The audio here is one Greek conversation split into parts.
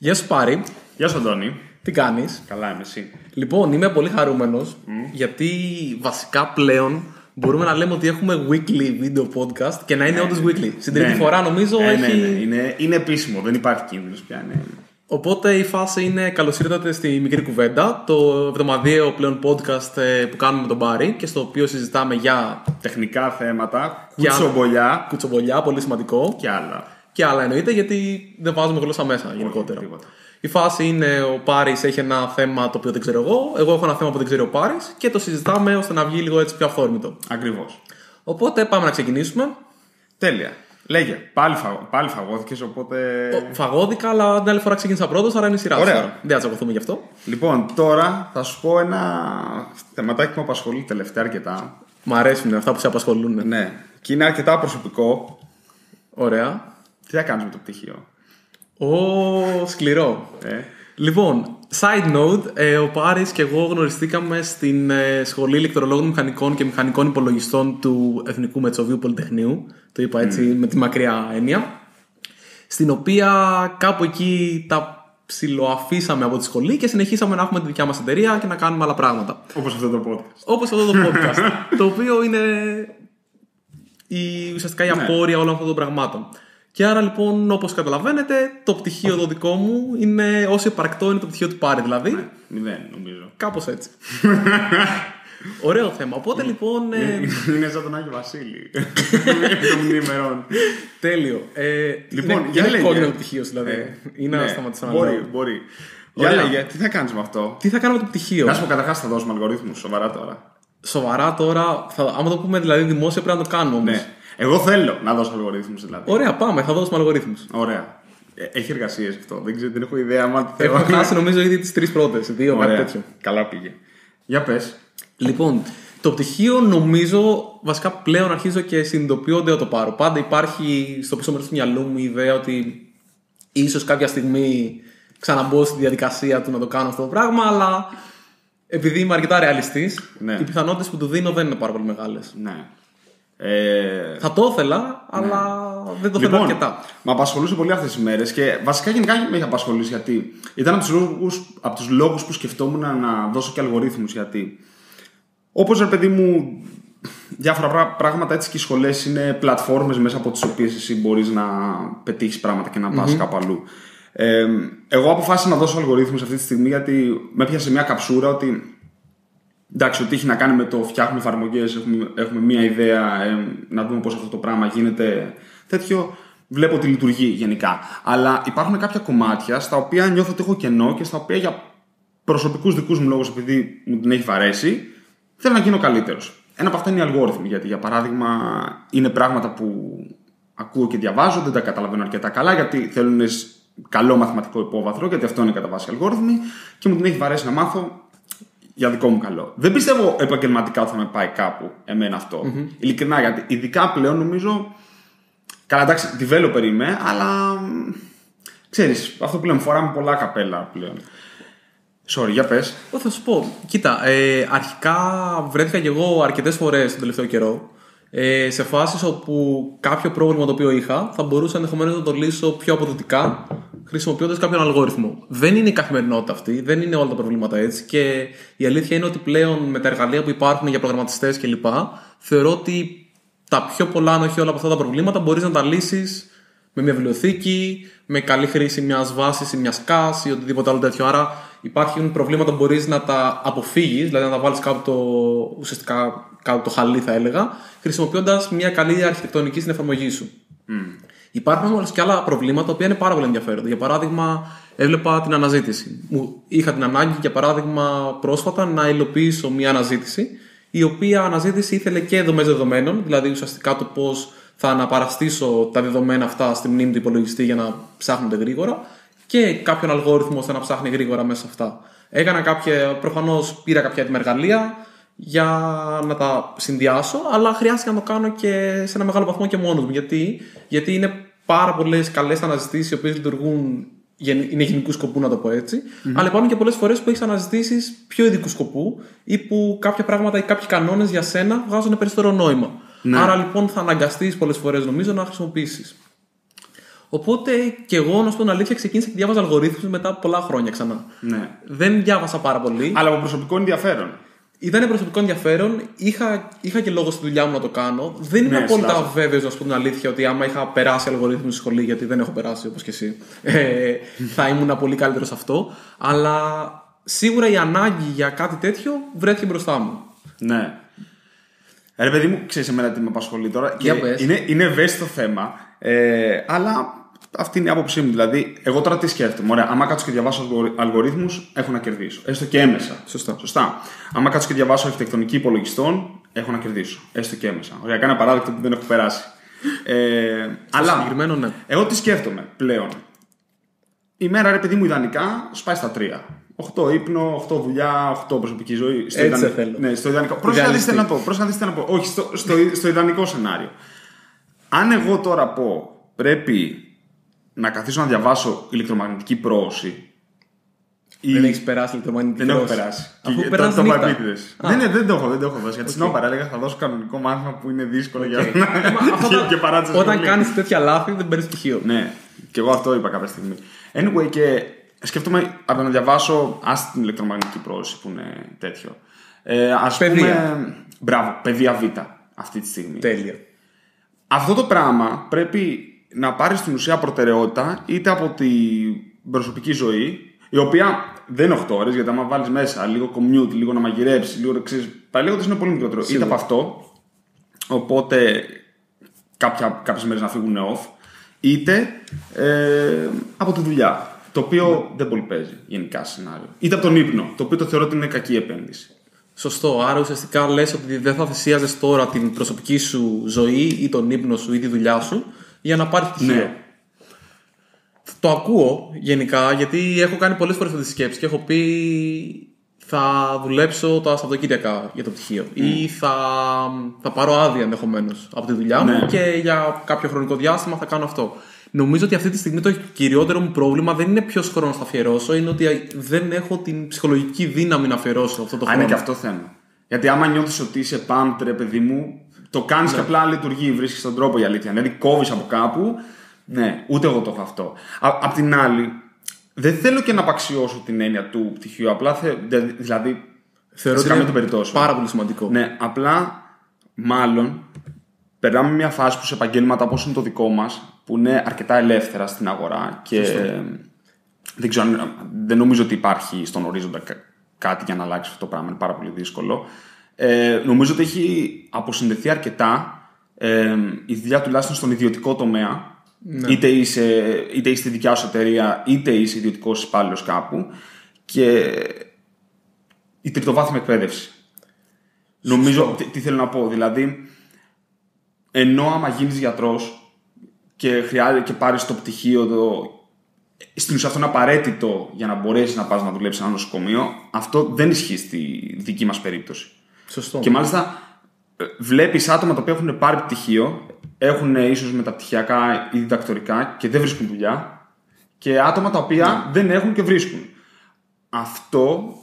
Γεια σου Πάρη. Γεια σου Αντώνη. Τι κάνεις? Καλά είμαι εσύ. Λοιπόν, είμαι πολύ χαρούμενος γιατί βασικά πλέον μπορούμε να λέμε ότι έχουμε weekly video podcast και να είναι όντως weekly. Στην τρίτη φορά νομίζω έχει... Είναι επίσημο, δεν υπάρχει κίνδυνος πια. Ναι. Οπότε η φάση είναι καλώς ήρθατε στη Μικρή Κουβέντα, το εβδομαδιαίο πλέον podcast που κάνουμε με τον Πάρη και στο οποίο συζητάμε για τεχνικά θέματα, κουτσομπολιά, πολύ σημαντικό. Και άλλα εννοείται, γιατί δεν βάζουμε γλώσσα μέσα γενικότερα. Η φάση είναι ο Πάρης έχει ένα θέμα το οποίο δεν ξέρω εγώ έχω ένα θέμα που δεν ξέρει ο Πάρης και το συζητάμε ώστε να βγει λίγο έτσι πιο αυθόρμητο. Ακριβώς. Οπότε πάμε να ξεκινήσουμε. Τέλεια. Λέγε, πάλι φαγώθηκες, οπότε. Φαγώθηκα, αλλά την άλλη φορά ξεκίνησα πρώτος, άρα είναι η σειρά. Ωραία. Δεν θα τσακωθούμε γι' αυτό. Λοιπόν, τώρα θα σου πω ένα θεματάκι που με απασχολεί τελευταία αρκετά. Μ' αρέσουν αυτά που σε απασχολούν. Ναι. Και είναι αρκετά προσωπικό. Ωραία. Τι θα κάνεις με το πτυχίο? Σκληρό. Λοιπόν, side note, ο Πάρης και εγώ γνωριστήκαμε στην Σχολή Ηλεκτρολόγων Μηχανικών και Μηχανικών Υπολογιστών του Εθνικού Μετσοβίου Πολυτεχνείου. Το είπα έτσι με τη μακριά έννοια. Στην οποία κάπου εκεί τα ψιλοαφήσαμε από τη σχολή και συνεχίσαμε να έχουμε τη δικιά μας εταιρεία και να κάνουμε άλλα πράγματα. Όπως αυτό το podcast. Όπως αυτό το podcast. Το οποίο είναι ουσιαστικά η απόρρεια όλων αυτών των πραγμάτων. Και άρα λοιπόν, όπως καταλαβαίνετε, το πτυχίο το δικό μου είναι όσο υπαρκτό είναι το πτυχίο του Πάρη, δηλαδή. Ναι, 0 νομίζω. Κάπως έτσι. Ωραίο θέμα. Οπότε λοιπόν. Είναι σαν τον Άγιο Βασίλη. Των ημερών. Τέλειο. Λοιπόν, για να κόλληνο το πτυχίο, δηλαδή. Ή να σταματήσω να λέω. Μπορεί. Για λέγε, τι θα κάνεις με αυτό? Τι θα κάνω με το πτυχίο? Να σου πω, καταρχάς θα δώσουμε αλγορίθμους, σοβαρά τώρα. Σοβαρά τώρα, άμα το πούμε δηλαδή δημόσια πρέπει να το κάνουμε όμως. Ναι. Εγώ θέλω να δώσω αλγορίθμους δηλαδή. Ωραία, πάμε, θα δώσουμε αλγορίθμους. Ωραία. Έχει εργασίες αυτό. Δεν έχω ιδέα. Έχω χάσει νομίζω ήδη τις 3 πρώτες. 2, κάτι τέτοιο. Καλά πήγε. Για πες. Λοιπόν, το πτυχίο νομίζω βασικά πλέον αρχίζω και συνειδητοποιώ ότι το πάρω. Πάντα υπάρχει στο πίσω μέρος του μυαλού μου η ιδέα ότι ίσως κάποια στιγμή ξαναμπω στη διαδικασία του να το κάνω αυτό το πράγμα, αλλά επειδή είμαι αρκετά ρεαλιστής, οι πιθανότητες που του δίνω δεν είναι πάρα πολύ μεγάλες. Ναι. Θα το ήθελα, αλλά δεν το θέλω αρκετά. Με απασχολούσε πολύ αυτές τις μέρες και βασικά γενικά με έχει απασχολήσει γιατί ήταν από τους λόγους που σκεφτόμουν να δώσω και αλγορίθμους. Γιατί όπως ρε παιδί μου, διάφορα πράγματα έτσι και οι σχολές είναι πλατφόρμες μέσα από τις οποίες εσύ μπορείς να πετύχεις πράγματα και να πας κάπου αλλού. Εγώ αποφάσισα να δώσω αλγορίθμους αυτή τη στιγμή γιατί με έπιασε μια καψούρα ότι. Εντάξει, ότι έχει να κάνει με το φτιάχνουμε εφαρμογές, έχουμε μία ιδέα, να δούμε πώς αυτό το πράγμα γίνεται τέτοιο. Βλέπω ότι λειτουργεί γενικά. Αλλά υπάρχουν κάποια κομμάτια στα οποία νιώθω ότι έχω κενό και στα οποία για προσωπικούς δικούς μου λόγους, επειδή μου την έχει βαρέσει, θέλω να γίνω καλύτερος. Ένα από αυτά είναι οι αλγόριθμοι. Γιατί, για παράδειγμα, είναι πράγματα που ακούω και διαβάζω, δεν τα καταλαβαίνω αρκετά καλά, γιατί θέλουν καλό μαθηματικό υπόβαθρο, γιατί αυτό είναι κατά βάση αλγόριθμοι, και μου την έχει βαρέσει να μάθω. Για δικό μου καλό. Δεν πιστεύω επαγγελματικά ότι θα με πάει κάπου εμένα αυτό. Ειλικρινά, γιατί ειδικά πλέον νομίζω. Καλά, εντάξει, developer είμαι, αλλά. Ξέρεις, αυτό που λέμε, φοράμε πολλά καπέλα πλέον. Sorry, για πες. Θα σου πω. Κοίτα, αρχικά βρέθηκα και εγώ αρκετές φορές τον τελευταίο καιρό σε φάσεις όπου κάποιο πρόβλημα το οποίο είχα θα μπορούσα ενδεχομένως να το λύσω πιο αποδοτικά χρησιμοποιώντας κάποιον αλγόριθμο. Δεν είναι η καθημερινότητα αυτή, δεν είναι όλα τα προβλήματα έτσι και η αλήθεια είναι ότι πλέον με τα εργαλεία που υπάρχουν για προγραμματιστές κλπ. Θεωρώ ότι τα πιο πολλά, αν όχι όλα από αυτά τα προβλήματα, μπορείς να τα λύσεις με μια βιβλιοθήκη, με καλή χρήση μιας βάσης ή μιας CAS ή οτιδήποτε άλλο τέτοιο. Άρα υπάρχουν προβλήματα που μπορείς να τα αποφύγεις, δηλαδή να τα βάλεις ουσιαστικά κάτω το χαλί, θα έλεγα, χρησιμοποιώντας μια καλή αρχιτεκτονική στην εφαρμογή σου. Υπάρχουν όμως και άλλα προβλήματα τα οποία είναι πάρα πολύ ενδιαφέροντα. Για παράδειγμα, έβλεπα την αναζήτηση. Είχα την ανάγκη, για παράδειγμα, πρόσφατα να υλοποιήσω μια αναζήτηση, η οποία αναζήτηση ήθελε και δομές δεδομένων, δηλαδή ουσιαστικά το πώς θα αναπαραστήσω τα δεδομένα αυτά στη μνήμη του υπολογιστή για να ψάχνονται γρήγορα, και κάποιον αλγόριθμο ώστε να ψάχνει γρήγορα μέσα σε αυτά. Προφανώς πήρα κάποια έτοιμα εργαλεία για να τα συνδυάσω, αλλά χρειάστηκε να το κάνω και σε ένα μεγάλο βαθμό και μόνος μου. Γιατί είναι πάρα πολλές καλές αναζητήσεις οι οποίες λειτουργούν, είναι γενικού σκοπού, να το πω έτσι. Αλλά υπάρχουν και πολλές φορές που έχεις αναζητήσεις πιο ειδικού σκοπού ή που κάποια πράγματα ή κάποιοι κανόνες για σένα βγάζουν περισσότερο νόημα. Άρα λοιπόν θα αναγκαστείς πολλές φορές, νομίζω, να χρησιμοποιήσεις. Οπότε και εγώ, να σου πω την αλήθεια, ξεκίνησα και διάβαζα αλγορίθμους μετά από πολλά χρόνια ξανά. Ναι. Δεν διάβασα πάρα πολύ. Αλλά από προσωπικό ενδιαφέρον. Ήταν προσωπικό ενδιαφέρον. Είχα και λόγο στη δουλειά μου να το κάνω. Δεν είμαι απόλυτα βέβαιος, να σου πω την αλήθεια, ότι άμα είχα περάσει αλγορίθμους στη σχολή, γιατί δεν έχω περάσει όπως και εσύ, θα ήμουν πολύ καλύτερο σε αυτό. Αλλά σίγουρα η ανάγκη για κάτι τέτοιο βρέθηκε μπροστά μου. Ναι. Ρε παιδί μου, ξέρεις εμένα τι με απασχολεί τώρα. Είναι ευαίσθητο θέμα. Αλλά αυτή είναι η άποψή μου. Δηλαδή, εγώ τώρα τι σκέφτομαι. Ωραία, άμα κάτσω και διαβάσω αλγορίθμους, έχω να κερδίσω. Έστω και έμεσα. Σωστά. Άμα κάτσω και διαβάσω αρχιτεκτονική υπολογιστών, έχω να κερδίσω. Έστω και έμεσα. Ωραία, κάνω ένα παράδειγμα που δεν έχω περάσει. Αλλά συγκεκριμένο, ναι. Εγώ τι σκέφτομαι πλέον. Η μέρα, ρε παιδί μου, ιδανικά σπάει στα 3. 8 ύπνο, 8 δουλειά, 8 προσωπική ζωή. Έτσι θέλω. Ναι, στο ιδανικό. Πρόσεχε να δεις τι να πω. Όχι, στο ιδανικό σενάριο. Αν εγώ τώρα πω πρέπει να καθίσω να διαβάσω ηλεκτρομαγνητική πρόωση. Δεν έχεις περάσει ηλεκτρομαγνητική πρόωση? Δεν έχω περάσει. Αφού περάσει νύχτα. Δεν το έχω δώσει. Γιατί συνόπαρα έλεγα θα δώσω κανονικό μάθημα που είναι δύσκολο για να. Και παράτησε. Όταν κάνεις τέτοια λάθη δεν παίρνεις πτυχίο. Ναι, και εγώ αυτό είπα κάποια στιγμή. Anyway, και σκέφτομαι από να διαβάσω την ηλεκτρομαγνητική πρόωση που είναι τέτοιο. Ας πούμε. Μπράβο, παιδεία Β αυτή τη στιγμή. Τέλεια. Αυτό το πράγμα πρέπει να πάρει στην ουσία προτεραιότητα είτε από την προσωπική ζωή, η οποία δεν είναι 8 ώρες, γιατί άμα βάλεις μέσα λίγο commute, λίγο να μαγειρέψεις, λίγο παραλέγοντας είναι πολύ μικρότερο. Είτε από αυτό, οπότε κάποιες μέρες να φύγουν off, είτε από τη δουλειά. Το οποίο δεν πολύ παίζει γενικά σενάριο. Είτε από τον ύπνο, το οποίο το θεωρώ ότι είναι κακή επένδυση. Σωστό. Άρα ουσιαστικά λες ότι δεν θα θυσίαζες τώρα την προσωπική σου ζωή ή τον ύπνο σου ή τη δουλειά σου για να πάρεις πτυχίο. Ναι. Το ακούω γενικά, γιατί έχω κάνει πολλές φορές αυτή τη σκέψη και έχω πει θα δουλέψω τα Σαββατοκύριακα για το πτυχίο ή θα πάρω άδεια ενδεχομένως από τη δουλειά μου και για κάποιο χρονικό διάστημα θα κάνω αυτό. Νομίζω ότι αυτή τη στιγμή το κυριότερο μου πρόβλημα δεν είναι ποιος χρόνος θα αφιερώσω, είναι ότι δεν έχω την ψυχολογική δύναμη να αφιερώσω αυτό το χρόνο. Είναι και αυτό θέμα. Γιατί άμα νιώθεις ότι είσαι pumped, ρε παιδί μου, το κάνεις και απλά λειτουργεί, βρίσκεις τον τρόπο η αλήθεια. Δηλαδή κόβεις από κάπου. Ναι, ούτε εγώ το έχω αυτό. Απ' την άλλη, δεν θέλω και να απαξιώσω την έννοια του πτυχίου. Απλά δηλαδή. Θεωρώ ότι είναι πάρα πολύ σημαντικό. Ναι, απλά μάλλον περνάμε μια φάση που σε επαγγέλματα όπως είναι το δικό μας, που είναι αρκετά ελεύθερα στην αγορά και δεν νομίζω ότι υπάρχει στον ορίζοντα κάτι για να αλλάξει αυτό το πράγμα. Είναι πάρα πολύ δύσκολο. Νομίζω ότι έχει αποσυνδεθεί αρκετά η δουλειά τουλάχιστον στον ιδιωτικό τομέα. Ναι. Είτε είσαι στη δικιά σου εταιρεία, είτε είσαι ιδιωτικός υπάλληλος κάπου, και η τριτοβάθμια εκπαίδευση. Νομίζω, τι θέλω να πω, δηλαδή, ενώ άμα γίνεις γιατρός και πάρεις το πτυχίο, στην ουσία αυτό είναι απαραίτητο για να μπορέσεις να πας να δουλέψεις σε ένα νοσοκομείο, αυτό δεν ισχύει στη δική μας περίπτωση. Σωστό. Και μάλιστα βλέπεις άτομα τα οποία έχουν πάρει πτυχίο, έχουν ίσως μεταπτυχιακά ή διδακτορικά και δεν βρίσκουν δουλειά, και άτομα τα οποία δεν έχουν και βρίσκουν. Αυτό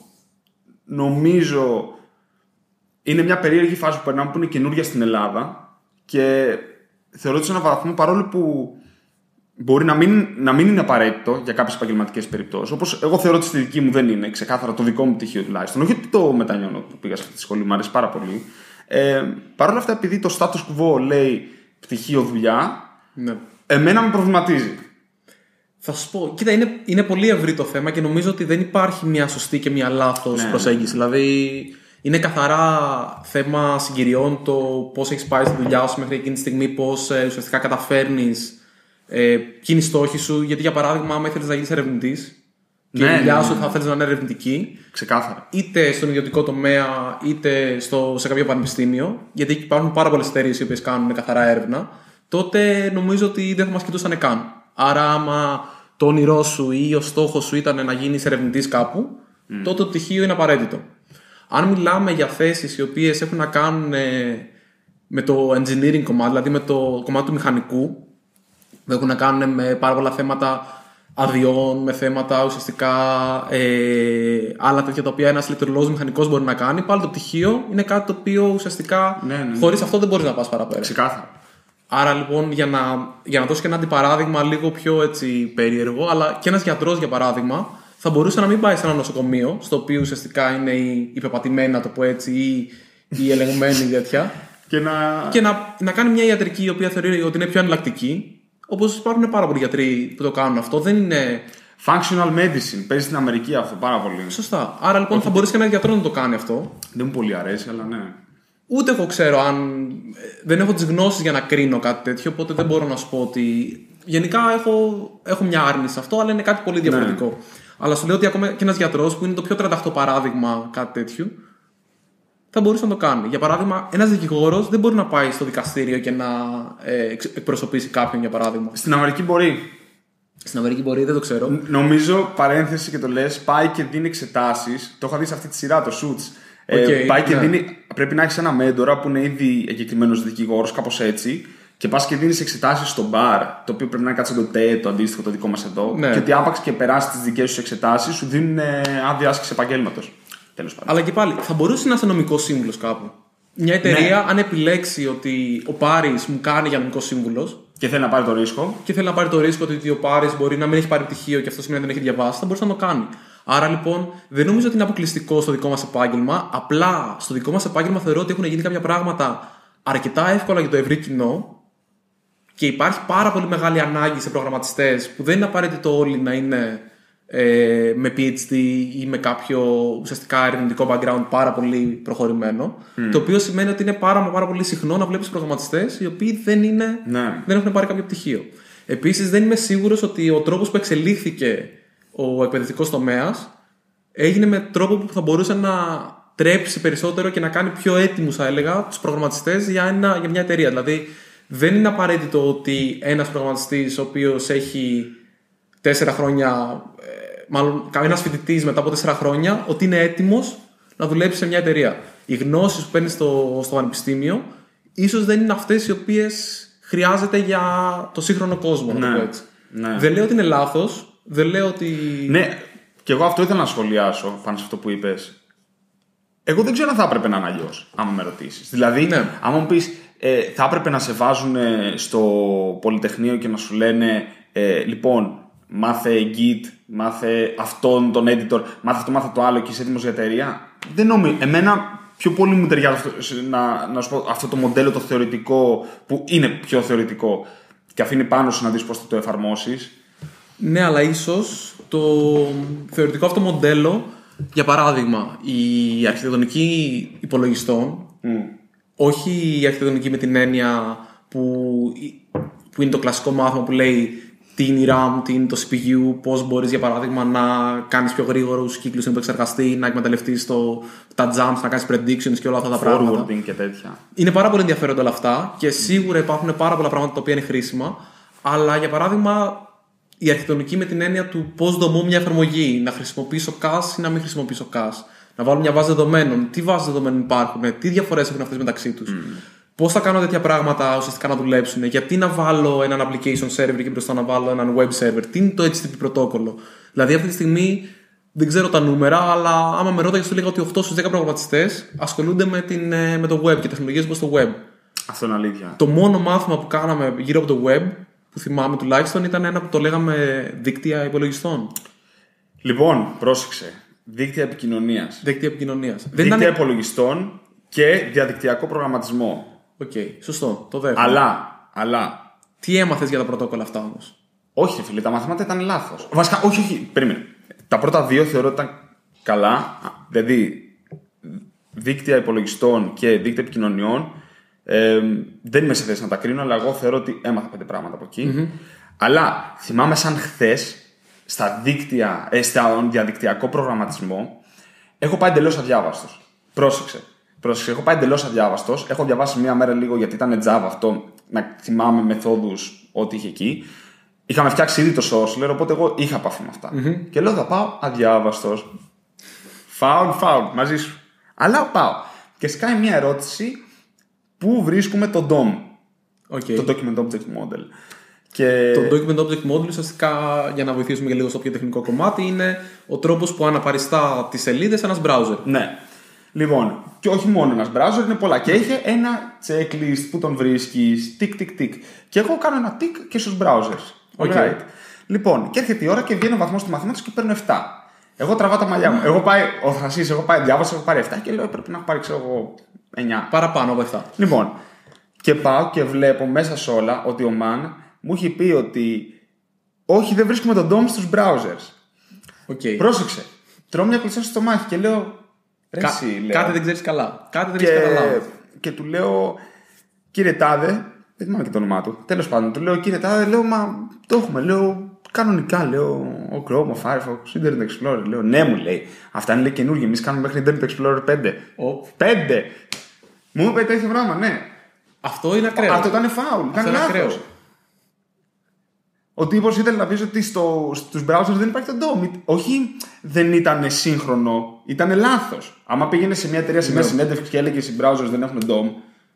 νομίζω είναι μια περίεργη φάση που περνάμε, που είναι καινούργια στην Ελλάδα, και θεωρώ ότι σε έναν βαθμό, παρόλο που μπορεί να μην είναι απαραίτητο για κάποιες επαγγελματικές περιπτώσεις, όπως εγώ θεωρώ ότι στη δική μου δεν είναι, ξεκάθαρα το δικό μου πτυχίο τουλάχιστον. Όχι ότι το μετανιώνω που πήγα σε αυτή τη σχολή, μου αρέσει πάρα πολύ. Παρ' όλα αυτά, επειδή το status quo λέει πτυχίο δουλειά, ναι, εμένα με προβληματίζει. Θα σου πω, κοίτα, είναι πολύ ευρύ το θέμα και νομίζω ότι δεν υπάρχει μια σωστή και μια λάθος προσέγγιση. Δηλαδή, είναι καθαρά θέμα συγκυριών το πώς έχεις πάει στη δουλειά σου μέχρι εκείνη τη στιγμή, πώς ουσιαστικά καταφέρνεις, ποιοι είναι οι στόχοι σου. Γιατί, για παράδειγμα, άμα ήθελες να γίνεις ερευνητής και η δουλειά σου θα θέλεις να είναι ερευνητική, ξεκάθαρα, είτε στον ιδιωτικό τομέα είτε σε κάποιο πανεπιστήμιο, γιατί υπάρχουν πάρα πολλές εταιρείες οι οποίες κάνουν καθαρά έρευνα, τότε νομίζω ότι δεν θα μας κοιτούσαν καν. Άρα, άμα το όνειρό σου ή ο στόχος σου ήταν να γίνεις ερευνητής κάπου, τότε το πτυχίο είναι απαραίτητο. Αν μιλάμε για θέσεις οι οποίες έχουν να κάνουν με το engineering κομμάτι, δηλαδή με το κομμάτι του μηχανικού, που έχουν να κάνουν με πάρα πολλά θέματα αδειών, με θέματα ουσιαστικά άλλα τέτοια τα οποία ένας ηλεκτρολόγος μηχανικός μπορεί να κάνει, πάλι το πτυχίο είναι κάτι το οποίο ουσιαστικά χωρίς αυτό δεν μπορείς να πας παραπέρα. Ξεκάθαρα. Άρα λοιπόν για να δώσω και ένα αντιπαράδειγμα λίγο πιο έτσι περίεργο, αλλά και ένας γιατρός για παράδειγμα θα μπορούσε να μην πάει σε ένα νοσοκομείο, στο οποίο ουσιαστικά είναι η πεπατημένη, να το πω έτσι, ή η ελεγμένη τέτοια, και να κάνει μια ιατρική η οποία θεωρεί ότι είναι πιο εναλλακτική. Όπως υπάρχουν πάρα πολλοί γιατροί που το κάνουν αυτό. Δεν είναι. Functional medicine. Παίζει στην Αμερική αυτό πάρα πολύ. Σωστά. Άρα λοιπόν θα μπορούσε και ένα γιατρό να το κάνει αυτό. Δεν μου πολύ αρέσει, αλλά ναι. Ούτε εγώ ξέρω αν. Δεν έχω τις γνώσεις για να κρίνω κάτι τέτοιο, οπότε δεν μπορώ να σου πω ότι. Γενικά έχω μια άρνηση σε αυτό, αλλά είναι κάτι πολύ διαφορετικό. Ναι. Αλλά σου λέω ότι ακόμα και ένας γιατρός που είναι το πιο τρανταχτό παράδειγμα κάτι τέτοιου, θα μπορούσε να το κάνει. Για παράδειγμα, ένας δικηγόρος δεν μπορεί να πάει στο δικαστήριο και να εκπροσωπήσει κάποιον, για παράδειγμα. Στην Αμερική μπορεί. Στην Αμερική μπορεί, δεν το ξέρω. Νομίζω, παρένθεση και το λες, πάει και δίνει εξετάσεις. Το είχα δει σε αυτή τη σειρά, το Suits. Πάει και δίνει. Πρέπει να έχεις ένα μέντορα που είναι ήδη εγκεκριμένος δικηγόρος, κάπως έτσι. Και πας και δίνεις εξετάσεις στο μπαρ, το οποίο πρέπει να είναι κάτι σαν το ΤΕ, το αντίστοιχο το δικό μας εδώ. Ναι. Και ότι άπαξ και περάσει τις δικές σου εξετάσεις, σου δίνουν άδεια άσκηση επαγγέλματος. Αλλά και πάλι, θα μπορούσε να είσαι νομικός σύμβουλος κάπου. Μια εταιρεία, αν επιλέξει ότι ο Πάρης μου κάνει για νομικός σύμβουλος. Και θέλει να πάρει το ρίσκο. Και θέλει να πάρει το ρίσκο ότι ο Πάρης μπορεί να μην έχει πάρει πτυχίο και αυτό σημαίνει ότι δεν έχει διαβάσει, θα μπορούσε να το κάνει. Άρα λοιπόν, δεν νομίζω ότι είναι αποκλειστικό στο δικό μας επάγγελμα. Απλά στο δικό μας επάγγελμα θεωρώ ότι έχουν γίνει κάποια πράγματα αρκετά εύκολα για το ευρύ κοινό. Και υπάρχει πάρα πολύ μεγάλη ανάγκη σε προγραμματιστές που δεν είναι απαραίτητο όλοι να είναι με PhD ή με κάποιο ουσιαστικά ερευνητικό background πάρα πολύ προχωρημένο. Το οποίο σημαίνει ότι είναι πάρα πολύ συχνό να βλέπεις προγραμματιστές οι οποίοι δεν έχουν πάρει κάποιο πτυχίο. Επίσης, δεν είμαι σίγουρος ότι ο τρόπος που εξελίχθηκε ο εκπαιδευτικός τομέας έγινε με τρόπο που θα μπορούσε να τρέψει περισσότερο και να κάνει πιο έτοιμους, θα έλεγα, τους προγραμματιστές για μια εταιρεία. Δηλαδή, δεν είναι απαραίτητο ότι ένας προγραμματιστής ο οποίος έχει 4 χρόνια, μάλλον ένας φοιτητής μετά από 4 χρόνια, ότι είναι έτοιμος να δουλέψει σε μια εταιρεία. Οι γνώσεις που παίρνει στο πανεπιστήμιο ίσως δεν είναι αυτές οι οποίες χρειάζεται για το σύγχρονο κόσμο. Να το πω έτσι. Ναι. Δεν λέω ότι είναι λάθος, δεν λέω ότι. Ναι, και εγώ αυτό ήθελα να σχολιάσω πάνω σε αυτό που είπες. Εγώ δεν ξέρω αν θα έπρεπε να είναι αλλιώς, άμα με ρωτήσεις. Δηλαδή, άμα μου πεις, θα έπρεπε να σε βάζουν στο Πολυτεχνείο και να σου λένε λοιπόν, μάθε Git, μάθε αυτόν τον editor, μάθε αυτό, μάθε το άλλο και είσαι έτοιμος για εταιρεία. Δεν νομίζω. Εμένα πιο πολύ μου ταιριάζει να σου πω αυτό το μοντέλο το θεωρητικό, που είναι πιο θεωρητικό και αφήνει πάνω σου να δεις πώς θα το εφαρμόσεις. Ναι, αλλά ίσως το θεωρητικό αυτό μοντέλο, για παράδειγμα, η αρχιτεκτονική υπολογιστών, όχι η αρχιτεκτονική με την έννοια που είναι το κλασικό μάθημα που λέει τι είναι η RAM, τι είναι το CPU, πώς μπορείς για παράδειγμα να κάνεις πιο γρήγορους κύκλους στην επεξεργαστή, να εκμεταλλευτείς τα jumps, να κάνεις predictions και όλα αυτά τα πράγματα. Forwarding και τέτοια. Είναι πάρα πολύ ενδιαφέροντα όλα αυτά και σίγουρα υπάρχουν πάρα πολλά πράγματα τα οποία είναι χρήσιμα, αλλά για παράδειγμα η αρχιτεκτονική με την έννοια του πώς δομώ μια εφαρμογή, να χρησιμοποιήσω CAS ή να μην χρησιμοποιήσω CAS, να βάλω μια βάση δεδομένων, τι βάσεις δεδομένων υπάρχουν, τι διαφορές έχουν αυτές μεταξύ τους. Πώς θα κάνω τέτοια πράγματα ουσιαστικά να δουλέψουν, γιατί να βάλω έναν application server και μπροστά να βάλω έναν web server, τι είναι το HTTP πρωτόκολλο. Δηλαδή αυτή τη στιγμή δεν ξέρω τα νούμερα, αλλά άμα με ρώταγες, σου λέγα ότι 8 στους 10 προγραμματιστές ασχολούνται με το web και τεχνολογίες όπως το web. Αυτό είναι αλήθεια. Το μόνο μάθημα που κάναμε γύρω από το web, που θυμάμαι τουλάχιστον, ήταν ένα που το λέγαμε δίκτυα υπολογιστών. Λοιπόν, πρόσεξε. Δίκτυα επικοινωνίας. Δίκτυα υπολογιστών και διαδικτυακό προγραμματισμό. Οκ, σωστό, το δέχομαι. Αλλά. Τι έμαθες για τα πρωτόκολλα αυτά όμως? Όχι, φίλε, τα μαθήματα ήταν λάθος. Βασικά, όχι, περίμενε. Τα πρώτα δύο θεωρώ ότι ήταν καλά. Δηλαδή, δίκτυα υπολογιστών και δίκτυα επικοινωνιών. Δεν είμαι σε θέση να τα κρίνω, αλλά εγώ θεωρώ ότι έμαθα 5 πράγματα από εκεί. Αλλά θυμάμαι σαν χθες στα διαδικτυακό προγραμματισμό, έχω πάει εντελώς αδιάβαστος. Πρόσεξε, έχω πάει εντελώς αδιάβαστος. Έχω διαβάσει μία μέρα λίγο γιατί ήταν Java αυτό, να θυμάμαι μεθόδους, ό,τι είχε εκεί. Είχαμε φτιάξει ήδη το source, οπότε εγώ είχα επαφή με αυτά. Και λέω θα πάω αδιάβαστος. Φάουλ, μαζί σου. Αλλά πάω. Και σκάει μία ερώτηση, πού βρίσκουμε το DOM, το Document Object Model. Και... Το Document Object Model, ουσιαστικά, για να βοηθήσουμε και λίγο στο πιο τεχνικό κομμάτι, είναι ο τρόπος που αναπαριστά τις σελίδες σε ένας browser. Ναι. Λοιπόν, και όχι μόνο ένας browser, είναι πολλά. Και είχε ένα checklist που τον βρίσκεις, τικ. Και εγώ κάνω ένα τικ και στους browsers. Okay. Right. Λοιπόν, και έρχεται η ώρα και βγαίνει ο βαθμός του μαθήματος και παίρνω 7. Εγώ τραβάω τα μαλλιά μου. Ο Θρασής, εγώ διάβασα, έχω πάρει 7 και λέω πρέπει να έχω πάρει, ξέρω εγώ, 9. Παραπάνω από 7. Λοιπόν, και πάω και βλέπω μέσα σε όλα ότι ο Μαν μου έχει πει ότι όχι, δεν βρίσκουμε τον DOM στους browsers. Okay. Πρόσεξε. Τρώω μια κλεισιά στο στομάχι και λέω. Κάτι δεν ξέρεις καλά. Κάτι δεν ξέρεις καλά. Και του λέω, κύριε Τάδε, δεν θυμάμαι και το όνομά του. Τέλος πάντων, του λέω, κύριε Τάδε, λέω, μα το έχουμε. Λέω, κανονικά, λέω, ο Chrome, ο Firefox, Internet Explorer. Λέω, ναι, μου λέει. Αυτά είναι καινούργια. Εμείς κάνουμε μέχρι Internet Explorer 5. 5! Μου είπε τέτοιο πράγμα, ναι. Αυτό είναι ακραίο. Αυτό ήταν φάουλ. Ήταν λάθος. Ο τύπος ήθελε να πει ότι στους browsers δεν υπάρχει το DOM. Όχι, δεν ήταν σύγχρονο, ήταν λάθος. Άμα πήγαινε σε μια εταιρεία σε μια συνέντευξη και έλεγε οι browsers δεν έχουν DOM,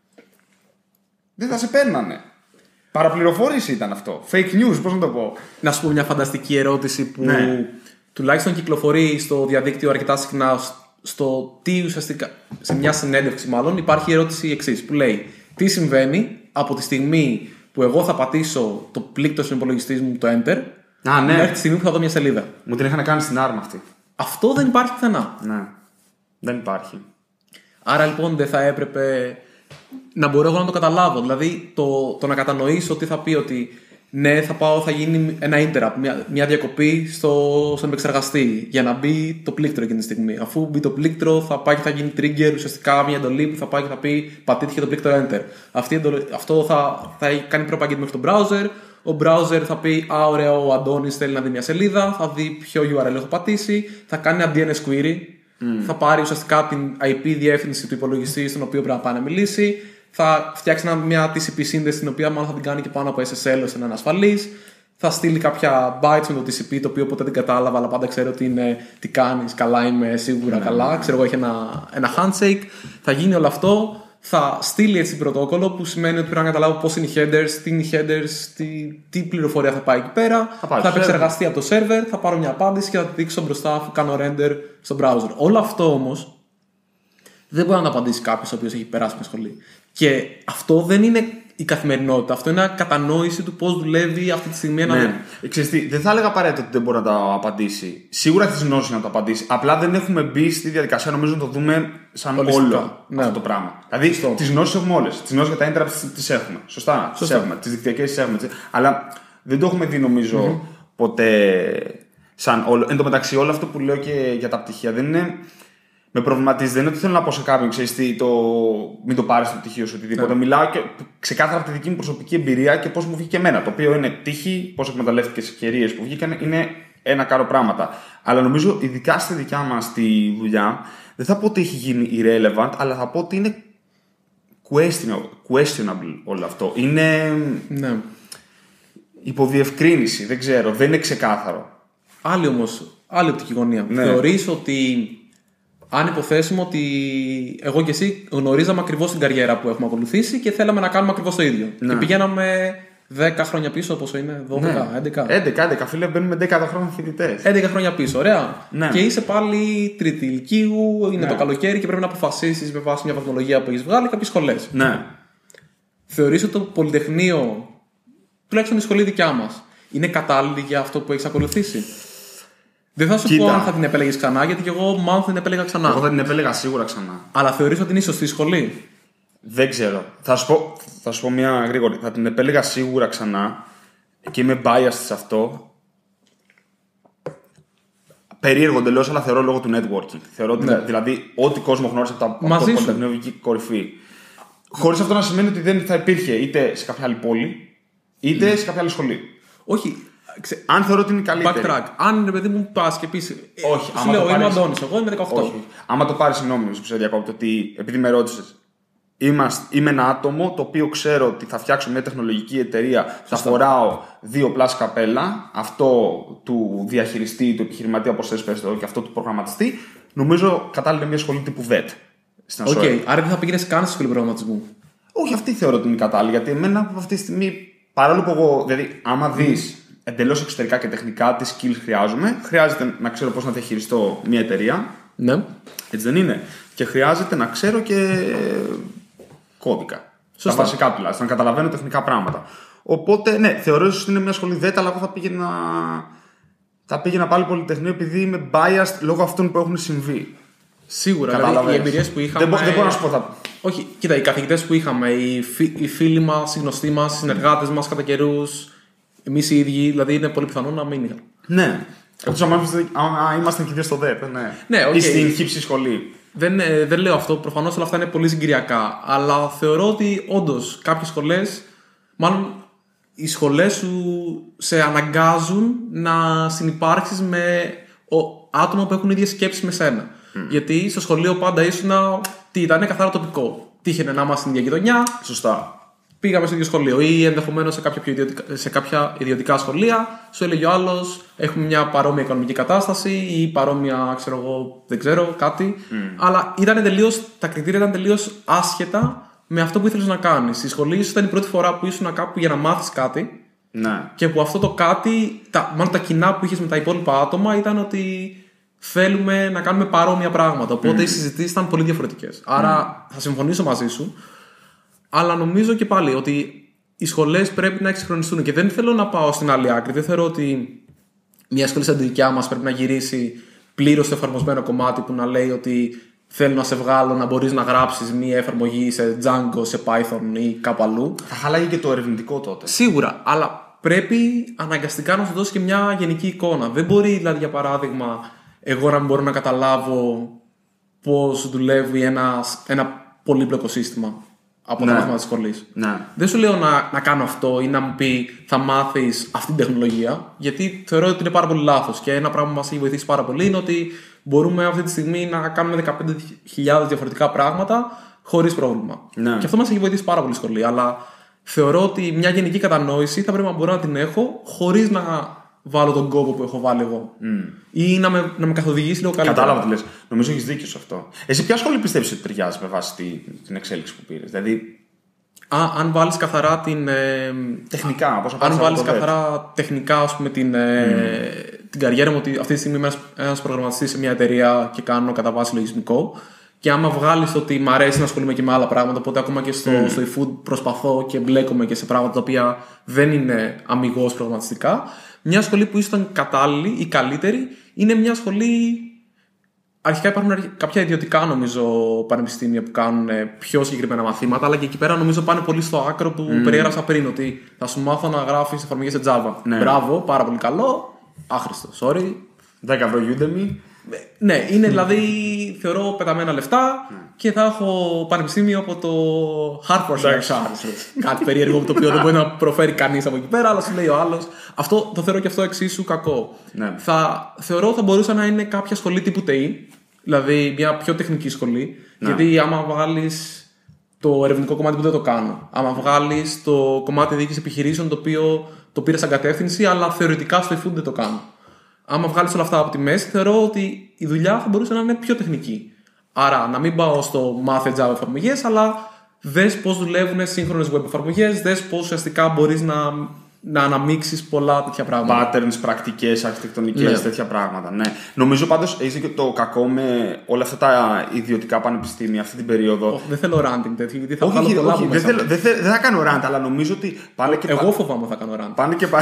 δεν θα σε παίρνανε. Παραπληροφόρηση ήταν αυτό. Fake news, πώς να το πω. Να σου πω μια φανταστική ερώτηση που τουλάχιστον κυκλοφορεί στο διαδίκτυο αρκετά συχνά. Στο τι ουσιαστικά, σε μια συνέντευξη μάλλον, υπάρχει η ερώτηση εξής που λέει τι συμβαίνει από τη στιγμή που εγώ θα πατήσω το πλήκτρο στον υπολογιστή μου, το Enter, μέχρι τη στιγμή που θα δω μια σελίδα. Μου την είχαν κάνει στην άρμα αυτή. Αυτό δεν υπάρχει πουθενά. Ναι. Δεν υπάρχει. Άρα λοιπόν δεν θα έπρεπε να μπορώ εγώ να το καταλάβω. Δηλαδή το να κατανοήσω τι θα πει ότι ναι, θα γίνει ένα interrupt, μια διακοπή στον επεξεργαστή για να μπει το πλήκτρο εκείνη τη στιγμή. Αφού μπει το πλήκτρο, θα πάει και θα γίνει trigger, ουσιαστικά μια εντολή που θα πάει και θα πει πατήθηκε το πλήκτρο enter. Αυτό θα κάνει προπαγγελία μέχρι τον browser. Ο browser θα πει ωραία, ο Αντώνης θέλει να δει μια σελίδα, θα δει ποιο URL έχω πατήσει, θα κάνει ένα DNS query, θα πάρει ουσιαστικά την IP διεύθυνση του υπολογιστή στον οποίο πρέπει να πάει να μιλήσει. Θα φτιάξει μια TCP σύνδεση την οποία μάλλον θα την κάνει και πάνω από SSL ώστε να είναι ασφαλής. Θα στείλει κάποια bytes με το TCP το οποίο ποτέ δεν κατάλαβα, αλλά πάντα ξέρω τι κάνεις. Καλά, είμαι σίγουρα καλά. Ξέρω εγώ, έχει ένα handshake. Θα γίνει όλο αυτό. Θα στείλει έτσι πρωτόκολλο που σημαίνει ότι πρέπει να καταλάβω πώς είναι οι headers, τι είναι οι headers, τι πληροφορία θα πάει εκεί πέρα. Θα επεξεργαστεί από το server, θα πάρω μια απάντηση και θα τη δείξω μπροστά αφού κάνω render στο browser. Όλο αυτό όμως δεν μπορεί να το απαντήσει κάποιος ο οποίος έχει περάσει μια σχολή. Και αυτό δεν είναι η καθημερινότητα. Αυτό είναι κατανόηση του πώς δουλεύει αυτή τη στιγμή ένα. Ναι. Ξέρεις τι, δεν θα έλεγα απαραίτητα ότι δεν μπορεί να το απαντήσει. Σίγουρα έχει τις γνώσεις να το απαντήσει. Απλά δεν έχουμε μπει στη διαδικασία, νομίζω, να το δούμε σαν όλο αυτό το πράγμα. Δηλαδή, τις γνώσεις έχουμε όλες. Τις γνώσεις για τα interrupts τις έχουμε. Σωστά. Τις έχουμε. Τις δικτυακές τις έχουμε. Αλλά δεν το έχουμε δει, νομίζω, ποτέ σαν όλο. Εν τω μεταξύ, όλο αυτό που λέω και για τα πτυχία δεν είναι. Με προβληματίζει, δεν είναι ότι θέλω να πω σε κάποιον, ξέρεις τι, μην το πάρεις το πτυχίο σου οτιδήποτε. Μιλάω και ξεκάθαρα από τη δική μου προσωπική εμπειρία και πώς μου βγήκε εμένα. Το οποίο είναι τύχη, πώς εκμεταλλεύτηκε τις ευκαιρίες που βγήκαν, είναι ένα κάρο πράγματα. Αλλά νομίζω, ειδικά στη δικιά μας τη δουλειά, δεν θα πω ότι έχει γίνει irrelevant, αλλά θα πω ότι είναι questionable όλο αυτό. Είναι υποδιευκρίνηση, δεν ξέρω, δεν είναι ξεκάθαρο. Άλλη οπτική γωνία. Θεωρείς ότι. Αν υποθέσουμε ότι εγώ και εσύ γνωρίζαμε ακριβώς την καριέρα που έχουμε ακολουθήσει και θέλαμε να κάνουμε ακριβώς το ίδιο. Και πηγαίναμε 10 χρόνια πίσω, πόσο είναι, 12, 11. 11, φίλε, μπαίνουμε 10 χρόνια φοιτητές. 11 χρόνια πίσω, ωραία. Και είσαι πάλι τρίτη ηλικίου, είναι το καλοκαίρι και πρέπει να αποφασίσεις με βάση μια βαθμολογία που έχεις βγάλει κάποιες σχολές. Ναι. Θεωρείς ότι το Πολυτεχνείο, τουλάχιστον η σχολή δικιά μας, είναι κατάλληλη για αυτό που έχεις ακολουθήσει? Δεν θα σου πω αν θα την επέλεγες ξανά, γιατί και εγώ μάλλον θα την επέλεγα ξανά. Εγώ θα την επέλεγα σίγουρα ξανά. Αλλά θεωρείς ότι είναι η σωστή σχολή? Δεν ξέρω. Θα σου πω μια γρήγορη. Θα την επέλεγα σίγουρα ξανά και είμαι biased σε αυτό. Περίεργο εντελώς, αλλά θεωρώ λόγω του networking. Θεωρώ δηλαδή ό,τι κόσμο γνώρισε από το Πολυτεχνείο βγήκε κορυφή. Χωρίς αυτό να σημαίνει ότι δεν θα υπήρχε είτε σε κάποια άλλη πόλη, είτε σε κάποια άλλη σχολή. Όχι. Αν θεωρώ ότι είναι καλύτερη. Backtrack. Αν, παιδί μου, πας και πεις. Όχι, σου λέω, είμαι ο Αντώνης, εγώ είμαι 18. Όχι. Άμα το πάρεις, συγγνώμη που σε διακόπτω, ότι επειδή με ρώτησες, είμαι ένα άτομο το οποίο ξέρω ότι θα φτιάξω μια τεχνολογική εταιρεία, θα φοράω 2 πλάσ καπέλα, αυτό του διαχειριστή, του επιχειρηματία, όπως θες πες το, και αυτό του προγραμματιστή, νομίζω κατάλληλα μια σχολή τύπου VET. Άρα δεν θα πήγαινες καν στη σχολή προγραμματισμού? Όχι, αυτή θεωρώ ότι είναι κατάλληλη, γιατί εμένα αυτή τη στιγμή, παρόλο που εγώ, δηλαδή, άμα δεις εντελώς εξωτερικά και τεχνικά τι skills χρειάζομαι, χρειάζεται να ξέρω πώς να διαχειριστώ μια εταιρεία, Ναι. Έτσι δεν είναι? Και χρειάζεται να ξέρω και κώδικα. Σωστά. Τα βασικά τουλάχιστον, να καταλαβαίνω τεχνικά πράγματα. Οπότε, ναι, θεωρώ ότι είναι μια σχολή δέτα, αλλά εγώ θα πήγαινα πάλι πολυτεχνείο επειδή είμαι biased λόγω αυτών που έχουν συμβεί. Σίγουρα, δηλαδή οι εμπειρίες που είχαμε. Δεν μπορώ να σου πω. Όχι, κοίτα, οι καθηγητές που είχαμε, οι φίλοι μας, οι γνωστοί μας, οι συνεργάτες μας κατά καιρούς, εμείς οι ίδιοι, δηλαδή είναι πολύ πιθανό να μην είχαν. Ναι. Εκτός αν ήμασταν και δύο στο ΔΕΠ, Ναι, okay. Ή στην χύψη σχολή. Δεν λέω αυτό, προφανώς όλα αυτά είναι πολύ συγκυριακά. Αλλά θεωρώ ότι όντως κάποιες σχολές, μάλλον οι σχολές σου σε αναγκάζουν να συνυπάρξεις με άτομα που έχουν ίδιες σκέψεις με σένα. Γιατί στο σχολείο πάντα ήταν καθαρά τοπικό. Τύχαινε να είμαστε στην ίδια γειτονιά. Σωστά. Πήγαμε στο ίδιο σχολείο ή ενδεχομένως σε κάποια ιδιωτικά σχολεία. Σου έλεγε ο άλλος: έχουμε μια παρόμοια οικονομική κατάσταση ή παρόμοια, δεν ξέρω, κάτι. Αλλά τα κριτήρια ήταν τελείως άσχετα με αυτό που ήθελες να κάνεις. Η σχολή ίσως ήταν η πρώτη φορά που ήσουν κάπου για να μάθεις κάτι. Ναι. Και που αυτό το κάτι, μάλλον τα κοινά που είχες με τα υπόλοιπα άτομα ήταν ότι θέλουμε να κάνουμε παρόμοια πράγματα. Οπότε οι συζητήσεις ήταν πολύ διαφορετικές. Άρα θα συμφωνήσω μαζί σου. Αλλά νομίζω και πάλι ότι οι σχολές πρέπει να εξυγχρονιστούν. Και δεν θέλω να πάω στην άλλη άκρη. Δεν θεωρώ ότι μια σχολή σαν τη δικιά μας πρέπει να γυρίσει πλήρως στο εφαρμοσμένο κομμάτι που να λέει ότι θέλω να σε βγάλω να μπορείς να γράψεις μια εφαρμογή σε Django, σε Python ή κάπου αλλού. Θα χαλάγει και το ερευνητικό τότε. Σίγουρα, αλλά πρέπει αναγκαστικά να σου δώσει και μια γενική εικόνα. Δεν μπορεί, δηλαδή, για παράδειγμα, εγώ να μπορώ να καταλάβω πώς δουλεύει ένα πολύπλοκο σύστημα από τα μαθήματα της σχολής. Ναι. Δεν σου λέω να κάνω αυτό ή να μου πει θα μάθεις αυτή την τεχνολογία, γιατί θεωρώ ότι είναι πάρα πολύ λάθος. Και ένα πράγμα που μας έχει βοηθήσει πάρα πολύ είναι ότι μπορούμε αυτή τη στιγμή να κάνουμε 15.000 διαφορετικά πράγματα χωρίς πρόβλημα. Ναι. Και αυτό μας έχει βοηθήσει πάρα πολύ σχολή. Αλλά θεωρώ ότι μια γενική κατανόηση θα πρέπει να μπορώ να την έχω χωρίς να βάλω τον κόπο που έχω βάλει εγώ. Ή να με καθοδηγήσει λίγο καλύτερα. Κατάλαβα τι λες. Νομίζω έχεις δίκιο σε αυτό. Εσύ ποια σχολή πιστεύεις ότι ταιριάζει με βάση την εξέλιξη που πήρες? Δηλαδή. Αν βάλεις καθαρά την. Τεχνικά, πώς αν βάλεις καθαρά τεχνικά, ας πούμε, την καριέρα μου, ότι αυτή τη στιγμή είμαι ένας προγραμματιστής σε μια εταιρεία και κάνω κατά βάση λογισμικό. Και άμα βγάλεις ότι μ' αρέσει να ασχολούμαι και με άλλα πράγματα, οπότε ακόμα και στο eFood προσπαθώ και μπλέκομαι και σε πράγματα τα οποία δεν είναι αμιγώς προγραμματιστικά. Μια σχολή που ήσταν κατάλληλη ή καλύτερη είναι μια σχολή. Αρχικά υπάρχουν κάποια ιδιωτικά, νομίζω, πανεπιστήμια που κάνουν πιο συγκεκριμένα μαθήματα, αλλά και εκεί πέρα νομίζω πάνε πολύ στο άκρο που περιέγραψα πριν, ότι θα σου μάθω να γράφεις εφαρμογές σε Java. Ναι. Μπράβο, πάρα πολύ καλό. Άχρηστο, sorry. 10 ευρώ Udemy. Ναι, είναι δηλαδή, θεωρώ, πεταμένα λεφτά και θα έχω πανεπιστήμιο από το Hertfordshire. Κάτι περίεργο το οποίο δεν μπορεί να προφέρει κανείς από εκεί πέρα, αλλά σου λέει ο άλλος. Αυτό το θεωρώ και αυτό εξίσου κακό. Ναι. Θεωρώ θα μπορούσε να είναι κάποια σχολή τύπου ΤΕΙ, δηλαδή μια πιο τεχνική σχολή. Ναι. Γιατί άμα βγάλεις το ερευνητικό κομμάτι που δεν το κάνω, άμα βγάλεις το κομμάτι διοίκησης επιχειρήσεων το οποίο το πήρα σαν κατεύθυνση, αλλά θεωρητικά στο eFood δεν το κάνω. Άμα βγάλεις όλα αυτά από τη μέση, θεωρώ ότι η δουλειά θα μπορούσε να είναι πιο τεχνική. Άρα, να μην πάω στο μάθε Java εφαρμογές, αλλά δες πώς δουλεύουν σύγχρονες web εφαρμογές, δες πώς ουσιαστικά μπορείς να αναμίξεις πολλά τέτοια πράγματα. Patterns, πρακτικές, αρχιτεκτονικές, τέτοια πράγματα. Ναι. Νομίζω πάντως έχει και το κακό με όλα αυτά τα ιδιωτικά πανεπιστήμια αυτή την περίοδο. Δεν θέλω ranting τέτοιο, γιατί θα βγάλω πολλά από μέσα. Δεν θα κάνω rant, αλλά νομίζω ότι πάνε και. Εγώ φοβάμαι θα κάνω rant. Πάνε και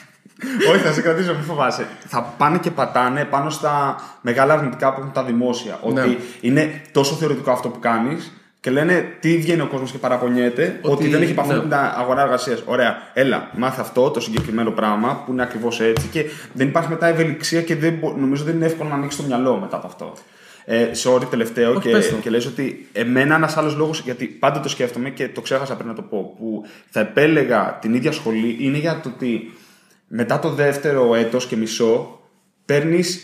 όχι, θα σε κρατήσω, μην φοβάσαι. Θα πάνε και πατάνε πάνω στα μεγάλα αρνητικά που έχουν τα δημόσια. Ναι. Ότι είναι τόσο θεωρητικό αυτό που κάνεις και λένε τι βγαίνει ο κόσμος και παραπονιέται, ότι δεν έχει επαφή με την αγορά εργασίας. Ωραία, έλα, μάθε αυτό το συγκεκριμένο πράγμα που είναι ακριβώς έτσι και δεν υπάρχει μετά ευελιξία και νομίζω δεν είναι εύκολο να ανοίξει το μυαλό μετά από αυτό. Sorry, τελευταίο, και λες ότι εμένα ένας άλλος λόγος, γιατί πάντα το σκέφτομαι και το ξέχασα πριν να το πω, που θα επέλεγα την ίδια σχολή είναι για το ότι μετά το δεύτερο έτος και μισό παίρνεις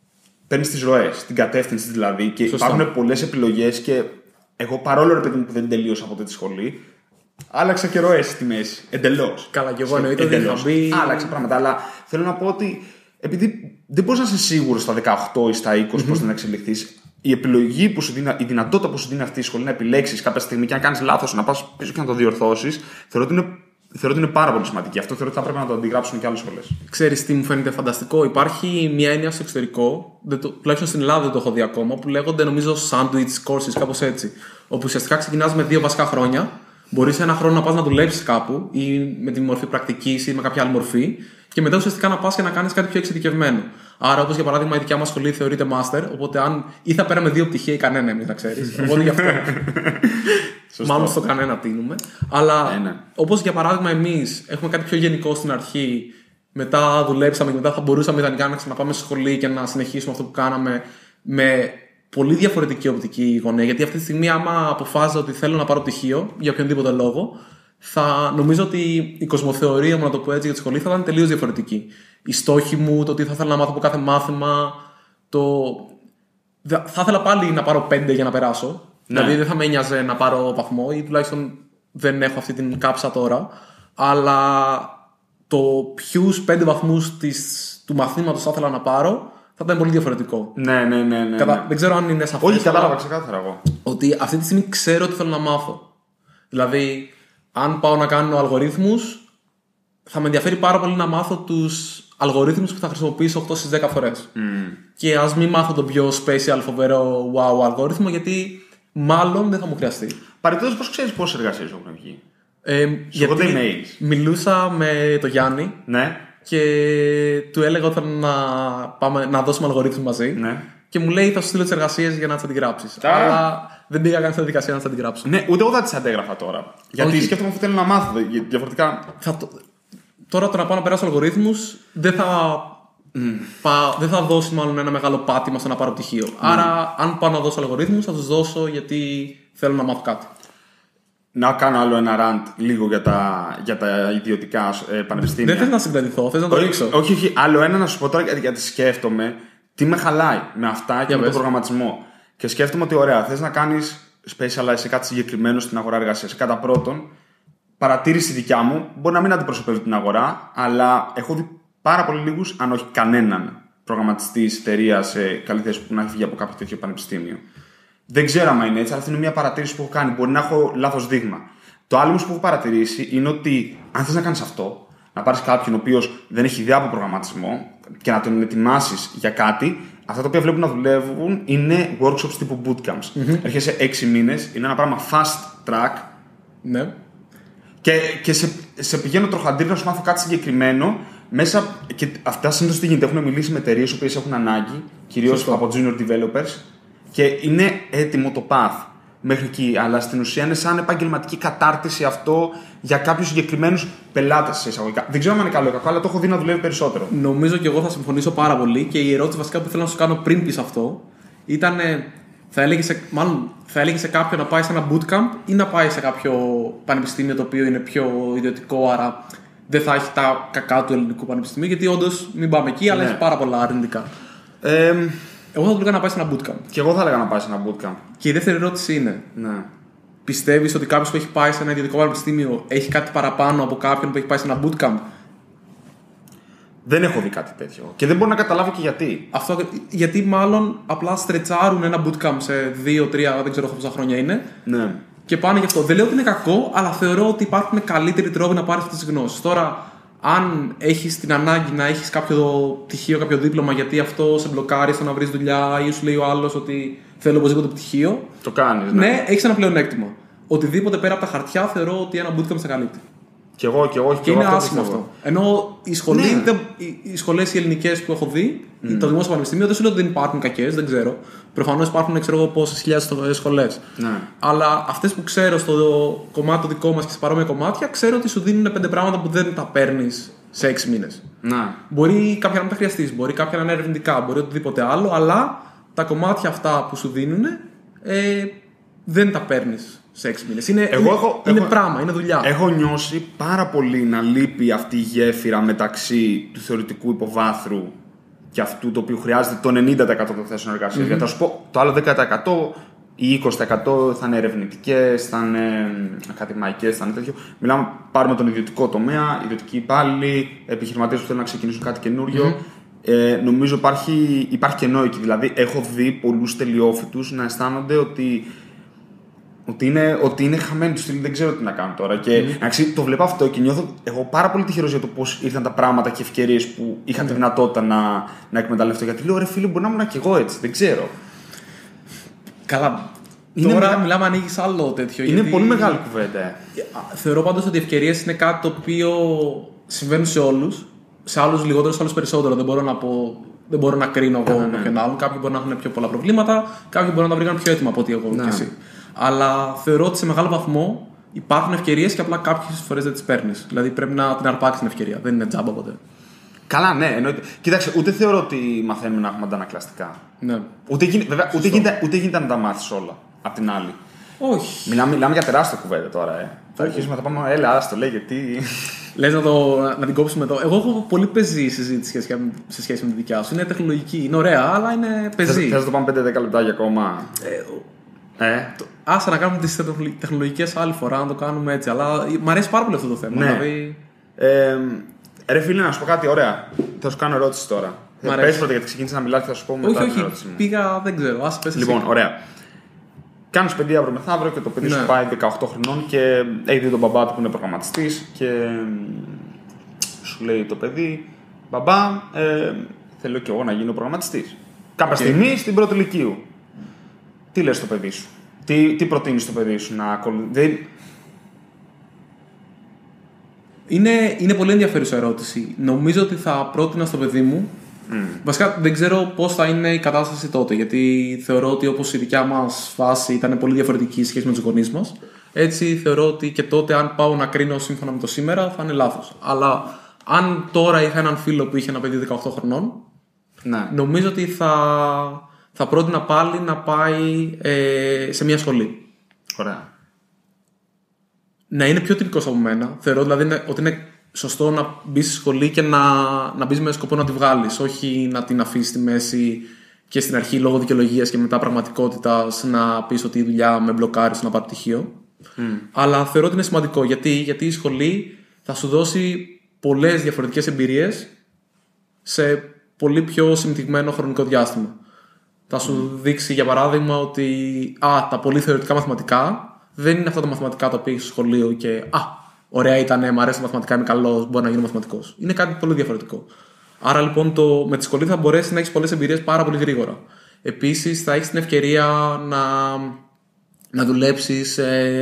τις ροές, την κατεύθυνση δηλαδή, και υπάρχουν πολλές επιλογές και εγώ παρόλο ρε παιδί μου που δεν τελείωσα ποτέ τη σχολή, άλλαξα και ροές στη μέση, εντελώς. Καλά, και εγώ εννοείται ότι θα μπει. Άλλαξα πράγματα, αλλά θέλω να πω ότι επειδή δεν μπορείς να είσαι σίγουρος στα 18 ή στα 20 πώς θα εξελιχθείς, η επιλογή που σου δίνει, η δυνατότητα που σου δίνει αυτή η σχολή να επιλέξεις κάποια στιγμή και να κάνεις λάθος, να πας πίσω και να το διορθώσεις, θεωρώ ότι είναι θεωρώ ότι είναι πάρα πολύ σημαντική. Αυτό θεωρώ ότι θα πρέπει να το αντιγράψουν και άλλες σχολές. Ξέρεις τι μου φαίνεται φανταστικό? Υπάρχει μια έννοια στο εξωτερικό, τουλάχιστον στην Ελλάδα δεν το έχω δει ακόμα, που λέγονται νομίζω sandwich courses, κάπως έτσι. Όπου ουσιαστικά ξεκινάς με 2 βασικά χρόνια. Μπορείς ένα χρόνο να πας να δουλέψεις κάπου ή με τη μορφή πρακτικής ή με κάποια άλλη μορφή, και μετά ουσιαστικά να πας και να κάνεις κάτι πιο εξειδικευμένο. Άρα, όπως για παράδειγμα, η δικιά μας σχολή θεωρείται master, οπότε αν ή θα πέραμε 2 πτυχία ή κανένα, εμείς να ξέρεις. Οπότε γι' αυτό. Μάλλον στο κανένα τίνουμε. Αλλά όπως για παράδειγμα, εμείς έχουμε κάτι πιο γενικό στην αρχή, μετά δουλέψαμε και μετά θα μπορούσαμε ιδανικά να ξαναπάμε στη σχολή και να συνεχίσουμε αυτό που κάναμε με πολύ διαφορετική οπτική γωνία. Γιατί αυτή τη στιγμή, άμα αποφάσιζα ότι θέλω να πάρω πτυχίο για οποιονδήποτε λόγο, θα νομίζω ότι η κοσμοθεωρία μου, να το πω έτσι, για τη σχολή θα ήταν τελείως διαφορετική. Οι στόχοι μου, το τι θα ήθελα να μάθω από κάθε μάθημα. Θα ήθελα πάλι να πάρω 5 για να περάσω. Ναι. Δηλαδή δεν θα με ένοιαζε να πάρω βαθμό, ή τουλάχιστον δεν έχω αυτή την κάψα τώρα. Αλλά το ποιους 5 βαθμούς του μαθήματος θα ήθελα να πάρω θα ήταν πολύ διαφορετικό. Ναι. Δεν ξέρω αν είναι σαφές. Όχι, κατάλαβα ξεκάθαρα εγώ. Ότι αυτή τη στιγμή ξέρω τι θέλω να μάθω. Δηλαδή, αν πάω να κάνω αλγορίθμους, θα με ενδιαφέρει πάρα πολύ να μάθω τους αλγορίθμους που θα χρησιμοποιήσω 8 στις 10 φορές. Και ας μην μάθω τον πιο special, φοβερό wow αλγόριθμο, γιατί μάλλον δεν θα μου χρειαστεί. Παρεπτόντως, πώς ξέρεις πόσες εργασίες έχουν βγει? Γιατί μιλούσα με τον Γιάννη. Ναι. Και του έλεγα ότι θέλω να δώσουμε αλγορίθμους μαζί. Ναι. Και μου λέει θα σου στείλω τις εργασίες για να τις αντιγράψεις. Αλλά δεν πήγα καν στη διαδικασία να τις αντιγράψω. Ναι, ούτε εγώ θα τις αντέγραφα τώρα. Γιατί σκέφτομαι ότι θέλω να μάθω. Διαφορετικά. Τώρα το να πάω να περάσω αλγορίθμους δεν θα δώσει μάλλον ένα μεγάλο πάτημα στο να πάρω πτυχίο. Άρα, αν πάω να δώσω αλγορίθμους, θα τους δώσω γιατί θέλω να μάθω κάτι. Να κάνω άλλο ένα rant λίγο για τα ιδιωτικά πανεπιστήμια. Δεν θες να συγκρατηθώ, θες να το ρίξω. Όχι. Άλλο ένα να σου πω τώρα, γιατί σκέφτομαι τι με χαλάει με αυτά και με τον προγραμματισμό. Και σκέφτομαι ότι ωραία, θες να κάνεις specialize σε κάτι συγκεκριμένο στην αγορά εργασίας. Κατά πρώτον, παρατήρηση δικιά μου, μπορεί να μην αντιπροσωπεύει την αγορά, αλλά έχω δει πάρα πολύ λίγους, αν όχι κανέναν, προγραμματιστή εταιρεία σε καλή θέση που να έχει βγει από κάποιο τέτοιο πανεπιστήμιο. Δεν ξέρω αν είναι έτσι, αλλά αυτή είναι μια παρατήρηση που έχω κάνει. Μπορεί να έχω λάθος δείγμα. Το άλλο όμως που έχω παρατηρήσει είναι ότι αν θες να κάνεις αυτό, να πάρεις κάποιον ο οποίος δεν έχει ιδέα από προγραμματισμό και να τον ετοιμάσεις για κάτι, αυτά τα οποία βλέπουν να δουλεύουν είναι workshops τύπου bootcamps. Έρχεσαι 6 μήνες, είναι ένα πράγμα fast track. Ναι. Και σε πηγαίνω τροχαντήρι να σου μάθω κάτι συγκεκριμένο. Μέσα, και αυτά συνήθως τι γίνεται, έχουν μιλήσει με εταιρείες που έχουν ανάγκη, κυρίως από junior developers, και είναι έτοιμο το path μέχρι εκεί. Αλλά στην ουσία είναι σαν επαγγελματική κατάρτιση αυτό για κάποιους συγκεκριμένους πελάτες σε εισαγωγικά. Δεν ξέρω αν είναι καλό ή κακό, αλλά το έχω δει να δουλεύει περισσότερο. Νομίζω και εγώ θα συμφωνήσω πάρα πολύ. Και η ερώτηση βασικά που ήθελα να σου κάνω πριν πεις αυτό ήταν, θα έλεγε σε κάποιον να πάει σε ένα bootcamp ή να πάει σε κάποιο πανεπιστήμιο το οποίο είναι πιο ιδιωτικό, άρα δεν θα έχει τα κακά του ελληνικού πανεπιστημίου. Γιατί όντως μην πάμε εκεί, αλλά έχει πάρα πολλά αρνητικά. Εγώ θα του έλεγα να πάει σε ένα bootcamp. Και εγώ θα έλεγα να πάει σε ένα bootcamp. Και η δεύτερη ερώτηση είναι: ναι. Πιστεύεις ότι κάποιος που έχει πάει σε ένα ιδιωτικό πανεπιστήμιο έχει κάτι παραπάνω από κάποιον που έχει πάει σε ένα bootcamp? Δεν έχω δει κάτι τέτοιο. Και δεν μπορώ να καταλάβω και γιατί. Γιατί μάλλον απλά στρετσάρουν ένα bootcamp σε 2-3, δεν ξέρω πόσα χρόνια είναι. Ναι. Και πάνε γι' αυτό. Δεν λέω ότι είναι κακό, αλλά θεωρώ ότι υπάρχουν καλύτεροι τρόποι να πάρεις αυτές τις γνώσεις. Τώρα, αν έχεις την ανάγκη να έχεις κάποιο πτυχίο, κάποιο δίπλωμα, γιατί αυτό σε μπλοκάρει στο να βρεις δουλειά ή σου λέει ο άλλος ότι θέλω οπωσδήποτε πτυχίο. Το κάνεις. Ναι, έχεις ένα πλεονέκτημα. Οτιδήποτε πέρα από τα χαρτιά θεωρώ ότι ένα bootcamp θα καλύπτει. Και εγώ. Και είναι άσχημο αυτό. Ενώ οι σχολές οι ελληνικές που έχω δει, το δημόσιο πανεπιστήμιο, δεν σου λέω ότι δεν υπάρχουν κακές, δεν ξέρω. Προφανώς υπάρχουν πόσες χιλιάδες σχολές. Ναι. Αλλά αυτές που ξέρω στο κομμάτι το δικό μας και σε παρόμοια κομμάτια, ξέρω ότι σου δίνουν 5 πράγματα που δεν τα παίρνεις σε 6 μήνες. Ναι. Μπορεί κάποια να μην τα χρειαστείς, μπορεί κάποια να είναι ερευνητικά, μπορεί οτιδήποτε άλλο, αλλά τα κομμάτια αυτά που σου δίνουν δεν τα παίρνεις σε 6 μήνες. Είναι πράγμα, είναι δουλειά. Έχω νιώσει πάρα πολύ να λείπει αυτή η γέφυρα μεταξύ του θεωρητικού υποβάθρου και αυτού το οποίο χρειάζεται το 90% των θέσεων εργασίας. Γιατί θα σου πω, το άλλο 10% ή 20% θα είναι ερευνητικές, θα είναι ακαδημαϊκές, θα είναι τέτοιο. Μιλάμε, πάρουμε τον ιδιωτικό τομέα, ιδιωτικοί υπάλληλοι, επιχειρηματίες που θέλουν να ξεκινήσουν κάτι καινούριο. Νομίζω υπάρχει κενό εκεί. Δηλαδή, έχω δει πολλούς τελειόφοιτους να αισθάνονται ότι Ότι είναι χαμένοι του στυλ, δεν ξέρω τι να κάνω τώρα. Και το βλέπω αυτό και νιώθω εγώ πάρα πολύ τυχερός για το πώς ήρθαν τα πράγματα και ευκαιρίες που είχα τη δυνατότητα να εκμεταλλευτώ. Γιατί λέω, ρε φίλε, μπορεί να ήμουν και εγώ έτσι, δεν ξέρω. Καλά. Τώρα μιλάμε, ανοίγεις άλλο τέτοιο. Είναι πολύ μεγάλη κουβέντα. Θεωρώ πάντως ότι οι ευκαιρίες είναι κάτι το οποίο συμβαίνουν σε όλους. Σε άλλους λιγότερο, σε άλλους περισσότερο. Δεν μπορώ να κρίνω εγώ με ποιον άλλον. Κάποιοι μπορεί να έχουν πιο πολλά προβλήματα, κάποιοι μπορεί να τα βρήκαν πιο έτοιμα από ότι εγώ και εσύ. Αλλά θεωρώ ότι σε μεγάλο βαθμό υπάρχουν ευκαιρίες και απλά κάποιες φορές δεν τις παίρνεις. Δηλαδή πρέπει να την αρπάξεις την ευκαιρία. Δεν είναι τζάμπα ποτέ. Καλά, ναι, εννοείται. Κοίταξε, ούτε θεωρώ ότι μαθαίνουμε να έχουμε αντανακλαστικά. Ναι. Ούτε γίνεται να τα μάθεις όλα απ' την άλλη. Όχι. Μιλάμε για τεράστια κουβέντα τώρα. Θα αρχίσουμε να τα πάμε. Έλα, άστο, λέει γιατί. Λες να την κόψουμε εδώ. Εγώ έχω πολύ πεζή συζήτηση σε σχέση με τη δικιά σου. Είναι τεχνολογική, είναι ωραία, αλλά είναι πεζή. Θες να το πάμε 5-10 λεπτάκια ακόμα. Άσε να κάνουμε τις τεχνολογικές άλλη φορά, να το κάνουμε έτσι. Αλλά μου αρέσει πάρα πολύ αυτό το θέμα. Ναι. Δηλαδή... Ρε φίλε, να σου πω κάτι, ωραία. Θα σου κάνω ερώτηση τώρα. Πες πρώτα γιατί ξεκίνησα να μιλάς και θα σου πω μετά την ερώτηση μου. Πήγα, δεν ξέρω. Άσε πες εσύ. Λοιπόν, ωραία. Κάνεις παιδί αύριο μεθαύριο και το παιδί σου πάει 18 χρονών και έχει δει τον μπαμπά του που είναι προγραμματιστής και σου λέει το παιδί, μπαμπά, θέλω κι εγώ να γίνω προγραμματιστής. Κάποια στιγμή στην πρώτη ηλικίου. Τι λες στο παιδί σου, τι προτείνεις στο παιδί σου να ακολουθεί. Είναι πολύ ενδιαφέρουσα ερώτηση. Νομίζω ότι θα πρότεινα στο παιδί μου. Βασικά δεν ξέρω πώς θα είναι η κατάσταση τότε. Γιατί θεωρώ ότι όπως η δικιά μας φάση ήταν πολύ διαφορετική σχέση με τους γονείς μας, έτσι θεωρώ ότι και τότε, αν πάω να κρίνω σύμφωνα με το σήμερα, θα είναι λάθος. Αλλά αν τώρα είχα έναν φίλο που είχε ένα παιδί 18 χρονών, νομίζω ότι θα πρότεινα πάλι να πάει σε μια σχολή. Ωραία. Να είναι πιο τυπικός από μένα. Θεωρώ δηλαδή ότι είναι σωστό να μπεις στη σχολή και να μπεις με σκοπό να τη βγάλεις. Όχι να την αφήσεις στη μέση και στην αρχή λόγω δικαιολογίας και μετά πραγματικότητας να πεις ότι η δουλειά με μπλοκάρει στο να πάρει πτυχίο. Αλλά θεωρώ ότι είναι σημαντικό γιατί η σχολή θα σου δώσει πολλές διαφορετικές εμπειρίες σε πολύ πιο συμπτυγμένο χρονικό διάστημα. Θα σου δείξει για παράδειγμα ότι τα πολύ θεωρητικά μαθηματικά δεν είναι αυτά τα μαθηματικά τα οποία έχεις στο σχολείο και ωραία ήταν, μου αρέσει τα μαθηματικά, είμαι καλός, μπορώ να γίνω μαθηματικός. Είναι κάτι πολύ διαφορετικό. Άρα λοιπόν με τη σχολή θα μπορέσεις να έχεις πολλές εμπειρίες πάρα πολύ γρήγορα. Επίσης θα έχεις την ευκαιρία να δουλέψεις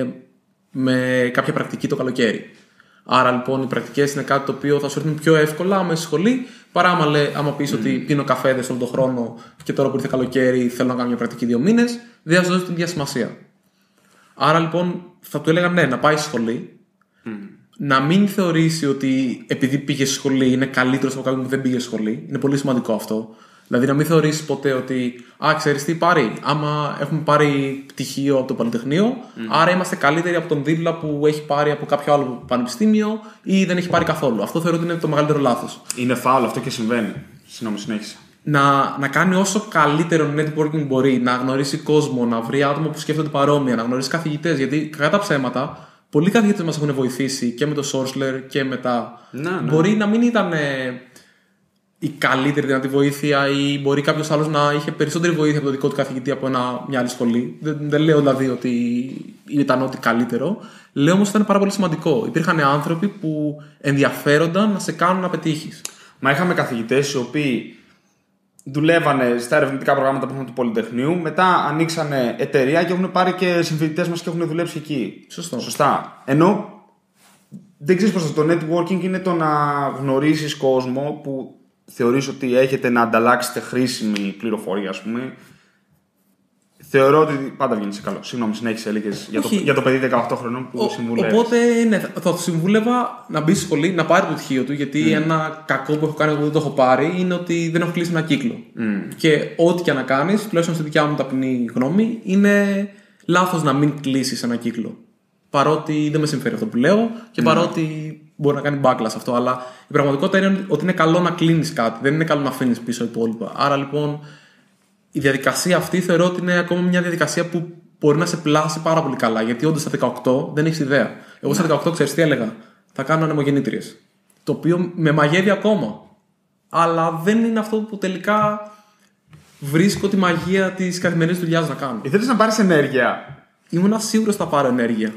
με κάποια πρακτική το καλοκαίρι. Άρα λοιπόν οι πρακτικές είναι κάτι το οποίο θα σου έρθουν πιο εύκολα μέσα στη σχολή παρά άμα πεις ότι πίνω καφέδες όλο τον χρόνο και τώρα που ήρθε καλοκαίρι θέλω να κάνω μια πρακτική 2 μήνες, δεν θα σου δώσει την ίδια σημασία. Άρα λοιπόν θα του έλεγα ναι, να πάει στη σχολή. Να μην θεωρήσει ότι επειδή πήγε στη σχολή είναι καλύτερο από κάποιον που δεν πήγε στη σχολή. Είναι πολύ σημαντικό αυτό. Δηλαδή να μην θεωρήσει ποτέ ότι ξέρεις τι πάρει. Άμα έχουμε πάρει πτυχίο από το Πολυτεχνείο, άρα είμαστε καλύτεροι από τον δίπλα που έχει πάρει από κάποιο άλλο πανεπιστήμιο ή δεν έχει πάρει καθόλου. Αυτό θεωρώ ότι είναι το μεγαλύτερο λάθος. Είναι φάουλ αυτό και συμβαίνει. Συγγνώμη, συνέχισε. Να κάνει όσο καλύτερο networking μπορεί, να γνωρίσει κόσμο, να βρει άτομα που σκέφτονται παρόμοια, να γνωρίσει καθηγητές. Γιατί κατά τα ψέματα, πολλοί καθηγητές μας έχουν βοηθήσει και με το Sourceler και μετά. Μπορεί να μην ήταν η καλύτερη δυνατή βοήθεια ή μπορεί κάποιος άλλος να είχε περισσότερη βοήθεια από το δικό του καθηγητή από μια άλλη σχολή. Δεν λέω δηλαδή ότι ήταν ό,τι καλύτερο. Λέω όμως ότι ήταν πάρα πολύ σημαντικό. Υπήρχαν άνθρωποι που ενδιαφέρονταν να σε κάνουν να πετύχεις. Μα είχαμε καθηγητές οι οποίοι δουλεύανε στα ερευνητικά προγράμματα που έχουν του Πολυτεχνείου, μετά ανοίξανε εταιρεία και έχουν πάρει και συμφοιτητές μας και έχουν δουλέψει εκεί. Σωστά. Ενώ δεν ξέρεις πώς το networking είναι το να γνωρίσεις κόσμο που θεωρείς ότι έχετε να ανταλλάξετε χρήσιμη πληροφορία, ας πούμε. Θεωρώ ότι πάντα βγαίνει σε καλό. Συγγνώμη, συνέχισε, έλεγες για το παιδί 18 χρονών που συμβουλεύεις. Οπότε ναι, θα του συμβούλευα να μπει στη σχολή, να πάρει το πτυχίο του, γιατί ένα κακό που έχω κάνει εγώ που δεν το έχω πάρει είναι ότι δεν έχω κλείσει ένα κύκλο. Και ό,τι και να κάνεις, τουλάχιστον στη δικιά μου ταπεινή γνώμη, είναι λάθος να μην κλείσεις ένα κύκλο. Παρότι δεν με συμφέρει αυτό που λέω και παρότι μπορεί να κάνει backlash αυτό. Αλλά η πραγματικότητα είναι ότι είναι καλό να κλείνεις κάτι, δεν είναι καλό να αφήνεις πίσω υπόλοιπα. Άρα λοιπόν η διαδικασία αυτή θεωρώ ότι είναι ακόμα μια διαδικασία που μπορεί να σε πλάσει πάρα πολύ καλά. Γιατί όντως στα 18 δεν έχεις ιδέα. Εγώ στα 18 ξέρεις τι έλεγα. Θα κάνω ανεμογεννήτριες. Το οποίο με μαγεύει ακόμα. Αλλά δεν είναι αυτό που τελικά βρίσκω τη μαγεία της καθημερινής δουλειάς να κάνω. Ήθελες να πάρεις ενέργεια ήμουν σίγουρος ότι θα πάρω ενέργεια.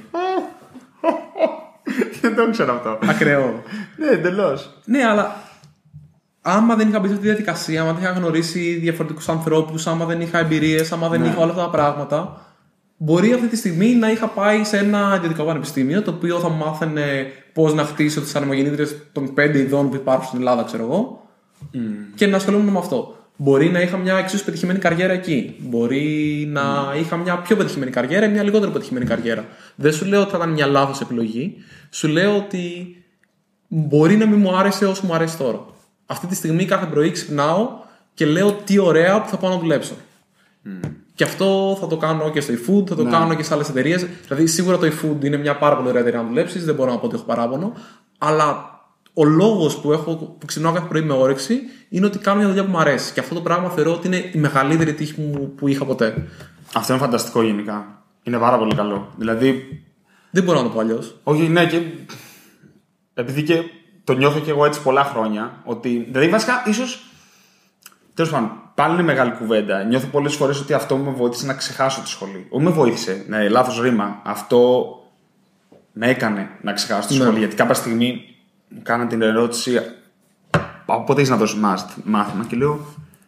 Δεν το ξέρω αυτό. Ακραίο. Ναι, εντελώς. Ναι, αλλά άμα δεν είχα μπει σε αυτή τη διαδικασία, άμα δεν είχα γνωρίσει διαφορετικούς ανθρώπους, άμα δεν είχα εμπειρίες, άμα δεν είχα όλα αυτά τα πράγματα, μπορεί αυτή τη στιγμή να είχα πάει σε ένα ιδιωτικό πανεπιστήμιο το οποίο θα μου μάθαινε πώς να χτίσω τις αρμογεννήτριες των 5 ειδών που υπάρχουν στην Ελλάδα, ξέρω εγώ, και να ασχολούμαι με αυτό. Μπορεί να είχα μια εξίσου πετυχημένη καριέρα εκεί. Μπορεί να είχα μια πιο πετυχημένη καριέρα ή μια λιγότερο πετυχημένη καριέρα. Δεν σου λέω ότι θα ήταν μια λάθος επιλογή. Σου λέω ότι μπορεί να μην μου άρεσε όσο μου αρέσει τώρα. Αυτή τη στιγμή κάθε πρωί ξυπνάω και λέω τι ωραία που θα πάω να δουλέψω. Και αυτό θα το κάνω και στο eFood, θα το κάνω και σε άλλες εταιρείες. Δηλαδή, σίγουρα το eFood είναι μια πάρα πολύ ωραία εταιρεία να δουλέψεις, δεν μπορώ να πω ότι έχω παράπονο. Αλλά ο λόγος που ξυπνάω κάθε πρωί με όρεξη είναι ότι κάνω μια δουλειά που μου αρέσει. Και αυτό το πράγμα θεωρώ ότι είναι η μεγαλύτερη τύχη που είχα ποτέ. Αυτό είναι φανταστικό γενικά. Είναι πάρα πολύ καλό. Δηλαδή. Δεν μπορώ να το πω αλλιώς. Όχι, ναι, και. Επειδή και το νιώθω και εγώ έτσι πολλά χρόνια. Ότι. Δηλαδή, βασικά, ίσως. Τέλος πάντων, πάλι είναι μεγάλη κουβέντα. Νιώθω πολλές φορές ότι αυτό με βοήθησε να ξεχάσω τη σχολή. Όχι με βοήθησε, ναι, λάθος ρήμα. Αυτό με έκανε να ξεχάσω τη σχολή. Γιατί κάποια στιγμή μου κάνα την ερώτηση, από πότε έχεις να δώσεις μάθημα, και λέω.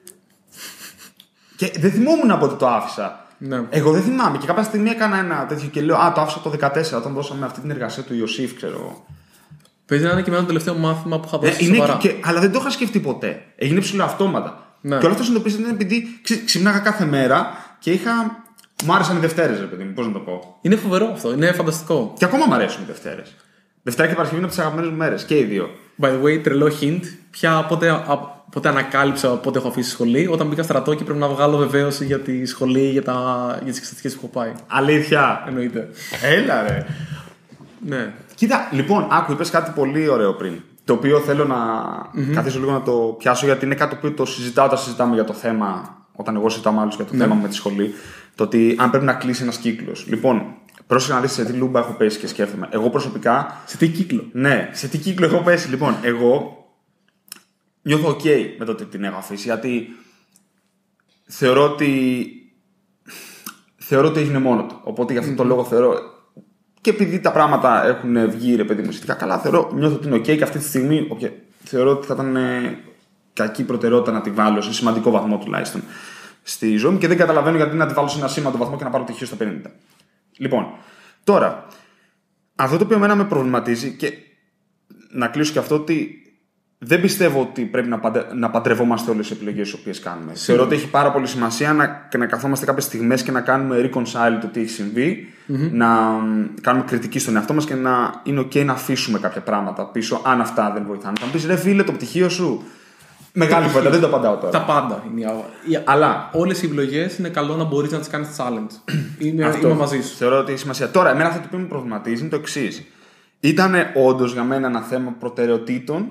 Και δεν θυμόμουν πότε το άφησα. Ναι. Εγώ δεν θυμάμαι. Και κάποια στιγμή έκανα ένα τέτοιο και λέω, το άφησα το 14 όταν δώσαμε αυτή την εργασία του Ιωσήφ, ξέρω εγώ. Παίζει να είναι και με το τελευταίο μάθημα που είχα δώσει σοβαρά. Αλλά δεν το είχα σκεφτεί ποτέ. Έγινε ψηλοαυτόματα. Ναι. Και όλο αυτό συνειδητοποίησα ήταν επειδή ξυπνάγα κάθε μέρα και μου άρεσαν οι Δευτέρες, ρε παιδί μου, πώς να το πω. Είναι φοβερό αυτό, είναι φανταστικό. Και ακόμα μου αρέσουν οι Δευτέρες. Δευτέρα και Παρασκευή είναι από τις αγαπημένες μου μέρες, και οι δύο. By the way, τρελό hint. Πότε ανακάλυψα πότε έχω αφήσει σχολή, όταν μπήκα στρατό και πρέπει να βγάλω βεβαίωση για τη σχολή, για τις εξεταστικές που έχω πάει. Αλήθεια. Εννοείται. Έλα, ρε. Ναι. Κοίτα, λοιπόν, είπες κάτι πολύ ωραίο πριν. Το οποίο θέλω να καθίσω λίγο να το πιάσω, γιατί είναι κάτι το οποίο το συζητάω όταν συζητάμε για το θέμα, όταν εγώ συζητάω με άλλους για το θέμα με τη σχολή. Το ότι αν πρέπει να κλείσει ένας κύκλος. Λοιπόν, πρόσεχε να δεις σε τι λούμπα έχω πέσει και σκέφτομαι. Εγώ προσωπικά. Σε τι κύκλο. Ναι, σε τι κύκλο έχω πέσει. Λοιπόν, εγώ νιώθω OK με το ότι την έχω αφήσει, γιατί θεωρώ ότι έγινε μόνο του. Οπότε για αυτόν τον λόγο θεωρώ. Και επειδή τα πράγματα έχουν βγει, ρε παιδί μου, σχετικά καλά, νιώθω ότι είναι OK, και αυτή τη στιγμή θεωρώ ότι θα ήταν κακή προτεραιότητα να τη βάλω σε σημαντικό βαθμό τουλάχιστον στη ζωή μου, και δεν καταλαβαίνω γιατί να τη βάλω σε ένα σήμαντο βαθμό και να πάρω πτυχίο στα 50. Λοιπόν, τώρα, αυτό το οποίο εμένα με προβληματίζει, και να κλείσω και αυτό, ότι δεν πιστεύω ότι πρέπει να παντρευόμαστε όλες τις επιλογές τις οποίες κάνουμε. Θεωρώ ότι έχει πάρα πολύ σημασία να καθόμαστε κάποιες στιγμές και να κάνουμε reconcile το τι έχει συμβεί, να κάνουμε κριτική στον εαυτό μας και να είναι OK να αφήσουμε κάποια πράγματα πίσω, αν αυτά δεν βοηθάνε. Θα μου πεις, ρε φίλε, το πτυχίο σου. Μεγάλη κουβέντα, δεν το απαντάω τώρα. Τα πάντα είναι. Αλλά όλες οι επιλογές είναι καλό να μπορείς να τις κάνεις challenge. Είμαι μαζί σου. Θεωρώ ότι έχει σημασία. Τώρα, εμένα αυτό που με προβληματίζει είναι το εξής. Ήταν όντως για μένα ένα θέμα προτεραιοτήτων,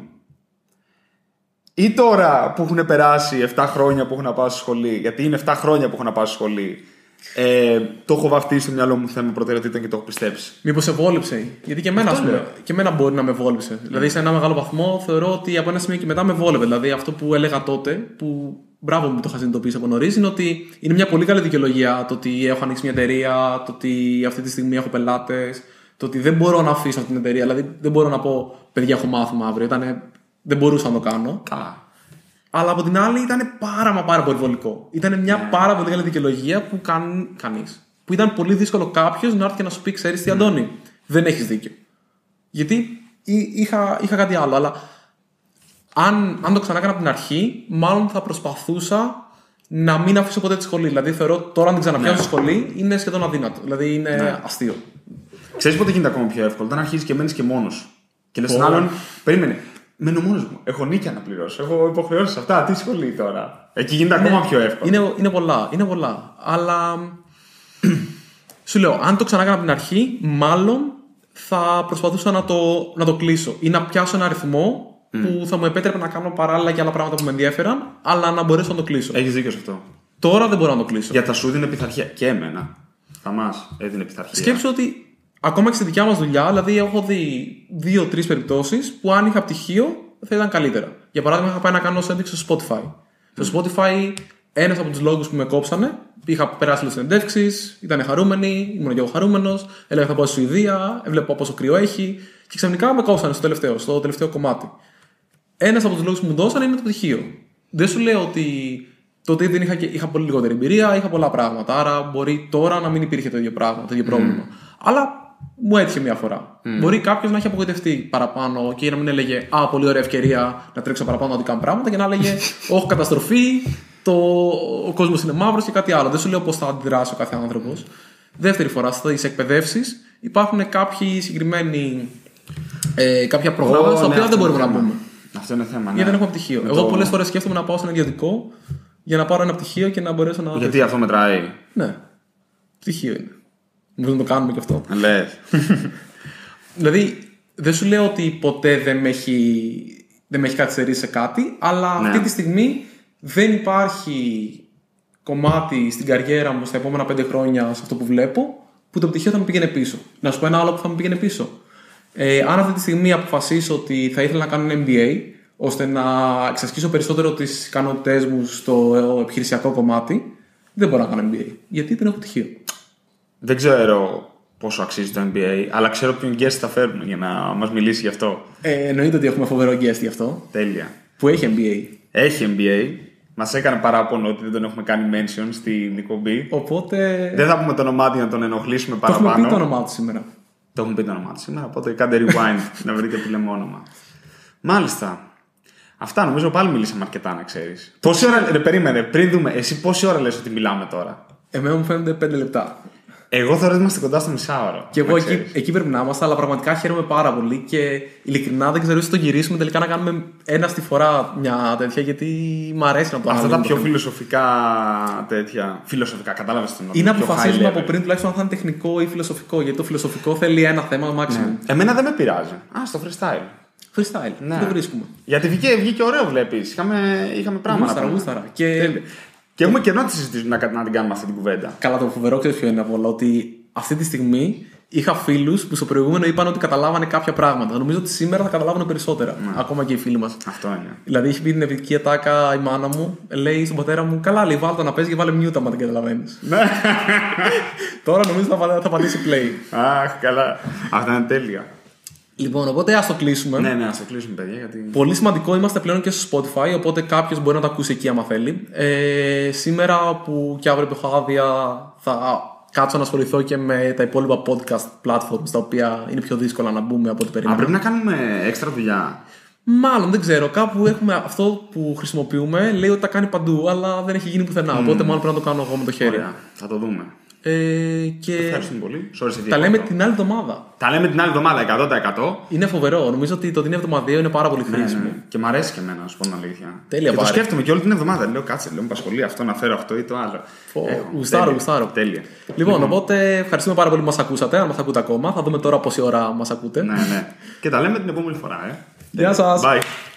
ή τώρα που έχουν περάσει 7 χρόνια που έχω να πάω στη σχολή, γιατί είναι 7 χρόνια που έχω να πάω στη σχολή, το έχω βαφτίσει στο μυαλό μου θέμα προτεραιοτήτων και το έχω πιστέψει. Μήπως σε βόλεψε? Γιατί και εμένα μπορεί να με βόλεψε. Δηλαδή, σε ένα μεγάλο βαθμό θεωρώ ότι από ένα σημείο και μετά με βόλευε. Δηλαδή, αυτό που έλεγα τότε, που μπράβο μου το είχα συνειδητοποιήσει από νωρίς, είναι ότι είναι μια πολύ καλή δικαιολογία το ότι έχω ανοίξει μια εταιρεία, το ότι αυτή τη στιγμή έχω πελάτες, το ότι δεν μπορώ να αφήσω αυτή την εταιρεία. Δηλαδή, δεν μπορώ να πω, παιδιά, έχω μάθημα αύριο. Δεν μπορούσα να το κάνω. Καλά. Αλλά από την άλλη ήταν πάρα πολύ βολικό. Ήταν μια πάρα πολύ καλή δικαιολογία που κανείς. Που ήταν πολύ δύσκολο κάποιος να έρθει και να σου πει: ξέρεις τι, Αντώνη, δεν έχεις δίκιο. Γιατί είχα κάτι άλλο. Αλλά αν το ξανά έκανα από την αρχή, μάλλον θα προσπαθούσα να μην αφήσω ποτέ τη σχολή. Δηλαδή θεωρώ τώρα, αν την ξαναπιάσω στη σχολή, είναι σχεδόν αδύνατο. Δηλαδή είναι αστείο. Ξέρεις πότε γίνεται ακόμα πιο εύκολο? Όταν αρχίζεις και μένεις και μόνος. Και λες στον άλλον, περίμενε. Μένω μόνος μου. Έχω νίκια να πληρώσω. Έχω υποχρεώσεις αυτά. Τι σχολή τώρα? Εκεί γίνεται ακόμα πιο εύκολο. Είναι πολλά. Αλλά σου λέω, αν το ξανά έκανα από την αρχή, μάλλον θα προσπαθούσα να το κλείσω ή να πιάσω ένα αριθμό που θα μου επέτρεπε να κάνω παράλληλα και άλλα πράγματα που με ενδιαφέραν, αλλά να μπορέσω να το κλείσω. Έχεις δίκιο σε αυτό. Τώρα δεν μπορώ να το κλείσω. Γιατί θα σου δίνει πειθαρχία. Και εμένα. Θα μας έδινε πειθαρχία. Σκέψου ότι ακόμα και στη δικιά μας δουλειά, δηλαδή έχω δει 2-3 περιπτώσεις που αν είχα πτυχίο θα ήταν καλύτερα. Για παράδειγμα, είχα πάει να κάνω σέντιξη στο Spotify. Στο Spotify, ένας από τους λόγους που με κόψανε Είχα περάσει λίγο συνεντεύξεις, ήταν χαρούμενοι, ήμουν και εγώ χαρούμενος. Έλεγα θα πάω στη Σουηδία, έβλεπα πόσο κρύο έχει. Και ξαφνικά με κόψανε στο τελευταίο κομμάτι. Ένας από τους λόγους που μου δώσανε είναι το πτυχίο. Δεν σου λέω ότι τότε δεν είχα πολύ λιγότερη εμπειρία, είχα πολλά πράγματα. Άρα μπορεί τώρα να μην υπήρχε το ίδιο πράγμα, το ίδιο πρόβλημα. Αλλά μου έτυχε μια φορά. Μπορεί κάποιος να έχει απογοητευτεί παραπάνω και να μην έλεγε «Α, πολύ ωραία ευκαιρία να τρέξω παραπάνω ότι κάνω πράγματα» και να έλεγε «Όχι, καταστροφή, ο κόσμος είναι μαύρος» και κάτι άλλο. Δεν σου λέω πώς θα αντιδράσει ο κάθε άνθρωπος. Δεύτερη φορά, στις εκπαιδεύσεις υπάρχουν κάποιοι συγκεκριμένοι κάποια προγράμματα στα οποία δεν μπορούμε να μπούμε. Αυτό είναι θέμα. Γιατί δεν έχουμε πτυχίο. Εγώ πολλές φορές σκέφτομαι να πάω σε ένα ιδιωτικό για να πάρω ένα πτυχίο και να μπορέσω να. Γιατί αυτό μετράει. Ναι. Πτυχίο είναι. Μπορούμε να το κάνουμε και αυτό. Λες. Δηλαδή, δεν σου λέω ότι ποτέ δεν με έχει καθυστερήσει σε κάτι, αλλά αυτή τη στιγμή δεν υπάρχει κομμάτι στην καριέρα μου στα επόμενα 5 χρόνια σε αυτό που βλέπω που το πτυχίο θα με πήγαινε πίσω. Να σου πω ένα άλλο που θα με πήγαινε πίσω. Αν αυτή τη στιγμή αποφασίσω ότι θα ήθελα να κάνω ένα MBA ώστε να εξασκήσω περισσότερο τις ικανότητές μου στο επιχειρησιακό κομμάτι, δεν μπορώ να κάνω MBA. Γιατί δεν έχω πτυχίο. Δεν ξέρω πόσο αξίζει το MBA, αλλά ξέρω ποιον guest θα φέρουμε για να μας μιλήσει γι' αυτό. Εννοείται ότι έχουμε φοβερό guest γι' αυτό. Τέλεια. Που έχει MBA. Έχει MBA. Μας έκανε παράπονο ότι δεν τον έχουμε κάνει mention στην εκπομπή. Οπότε. Δεν θα πούμε το όνομά του για να τον ενοχλήσουμε παραπάνω. Το έχουμε πει το όνομά του σήμερα. Το έχουμε πει το όνομά του σήμερα, οπότε κάντε rewind να βρείτε τι λέμε όνομα. Μάλιστα. Αυτά νομίζω πάλι μιλήσαμε αρκετά, να ξέρεις. Πόση ώρα. Περίμενε, πριν δούμε, εσύ πόση ώρα λες ότι μιλάμε τώρα? Εμένα μου φαίνονται 5 λεπτά. Εγώ θεωρώ ότι είμαστε κοντά στο μισάωρο. Και εγώ εκεί πρέπει να είμαστε, αλλά πραγματικά χαίρομαι πάρα πολύ και ειλικρινά δεν ξέρω αν το γυρίσουμε τελικά να κάνουμε ένα στη φορά μια τέτοια, γιατί μου αρέσει να το αυτά τα πιο φιλοσοφικά τέτοια. Φιλοσοφικά, κατάλαβες τον όρο. Είναι αποφασίζουμε από πριν τουλάχιστον αν θα είναι τεχνικό ή φιλοσοφικό. Γιατί το φιλοσοφικό θέλει ένα θέμα maximum. Ναι. Εμένα δεν με πειράζει. Στο freestyle. Freestyle. Ναι. Δεν βρίσκουμε. Γιατί βγήκε ωραίο, βλέπεις. Είχαμε πράγματα. Γούσταρα. Και έχουμε καιρό να τη συζητήσουμε να την κάνουμε αυτή την κουβέντα. Καλά, το φοβερό ξέρεις ποιο είναι από όλα. Ότι αυτή τη στιγμή είχα φίλους που στο προηγούμενο είπαν ότι καταλάβανε κάποια πράγματα. Νομίζω ότι σήμερα θα καταλάβουν περισσότερα. Ακόμα και οι φίλοι μας. Αυτό είναι. Δηλαδή, έχει πει την επική ατάκα η μάνα μου, λέει στον πατέρα μου: Καλά, λέει, βάλτε να παίζει και βάλε mute άμα δεν καταλαβαίνεις. Τώρα νομίζω θα πατήσει play. Αχ, καλά. Αυτά είναι τέλεια. Λοιπόν, οπότε ας το κλείσουμε. Ναι, ας το κλείσουμε, παιδιά. Γιατί... Πολύ σημαντικό, είμαστε πλέον και στο Spotify, οπότε κάποιος μπορεί να το ακούσει εκεί άμα θέλει. Σήμερα που και αύριο που έχω άδεια, θα κάτσω να ασχοληθώ και με τα υπόλοιπα podcast platforms, τα οποία είναι πιο δύσκολα να μπούμε από ό,τι περίμενα. Πρέπει να κάνουμε έξτρα δουλειά. Μάλλον δεν ξέρω. Κάπου έχουμε αυτό που χρησιμοποιούμε, λέει ότι τα κάνει παντού, αλλά δεν έχει γίνει πουθενά. Οπότε μάλλον πρέπει να το κάνω εγώ με το χέρι. Ωραία, θα το δούμε. Και ευχαριστούμε πολύ. Τα λέμε την άλλη εβδομάδα. Τα λέμε την άλλη εβδομάδα 100%. Είναι φοβερό. Νομίζω ότι το την εβδομαδίο είναι πάρα πολύ χρήσιμο. Ναι. Και μ' αρέσει και εμένα, να σου πω την αλήθεια. Τέλεια, και το σκέφτομαι και όλη την εβδομάδα. Λέω κάτσε, λέω με απασχολεί αυτό να φέρω αυτό ή το άλλο. Γουστάρω. Τέλεια. Λοιπόν, οπότε ευχαριστούμε πάρα πολύ που μας ακούσατε. Αν μας ακούτε ακόμα, θα δούμε τώρα πόση ώρα μας ακούτε. Ναι. Και τα λέμε την επόμενη φορά. Γεια σας. Bye.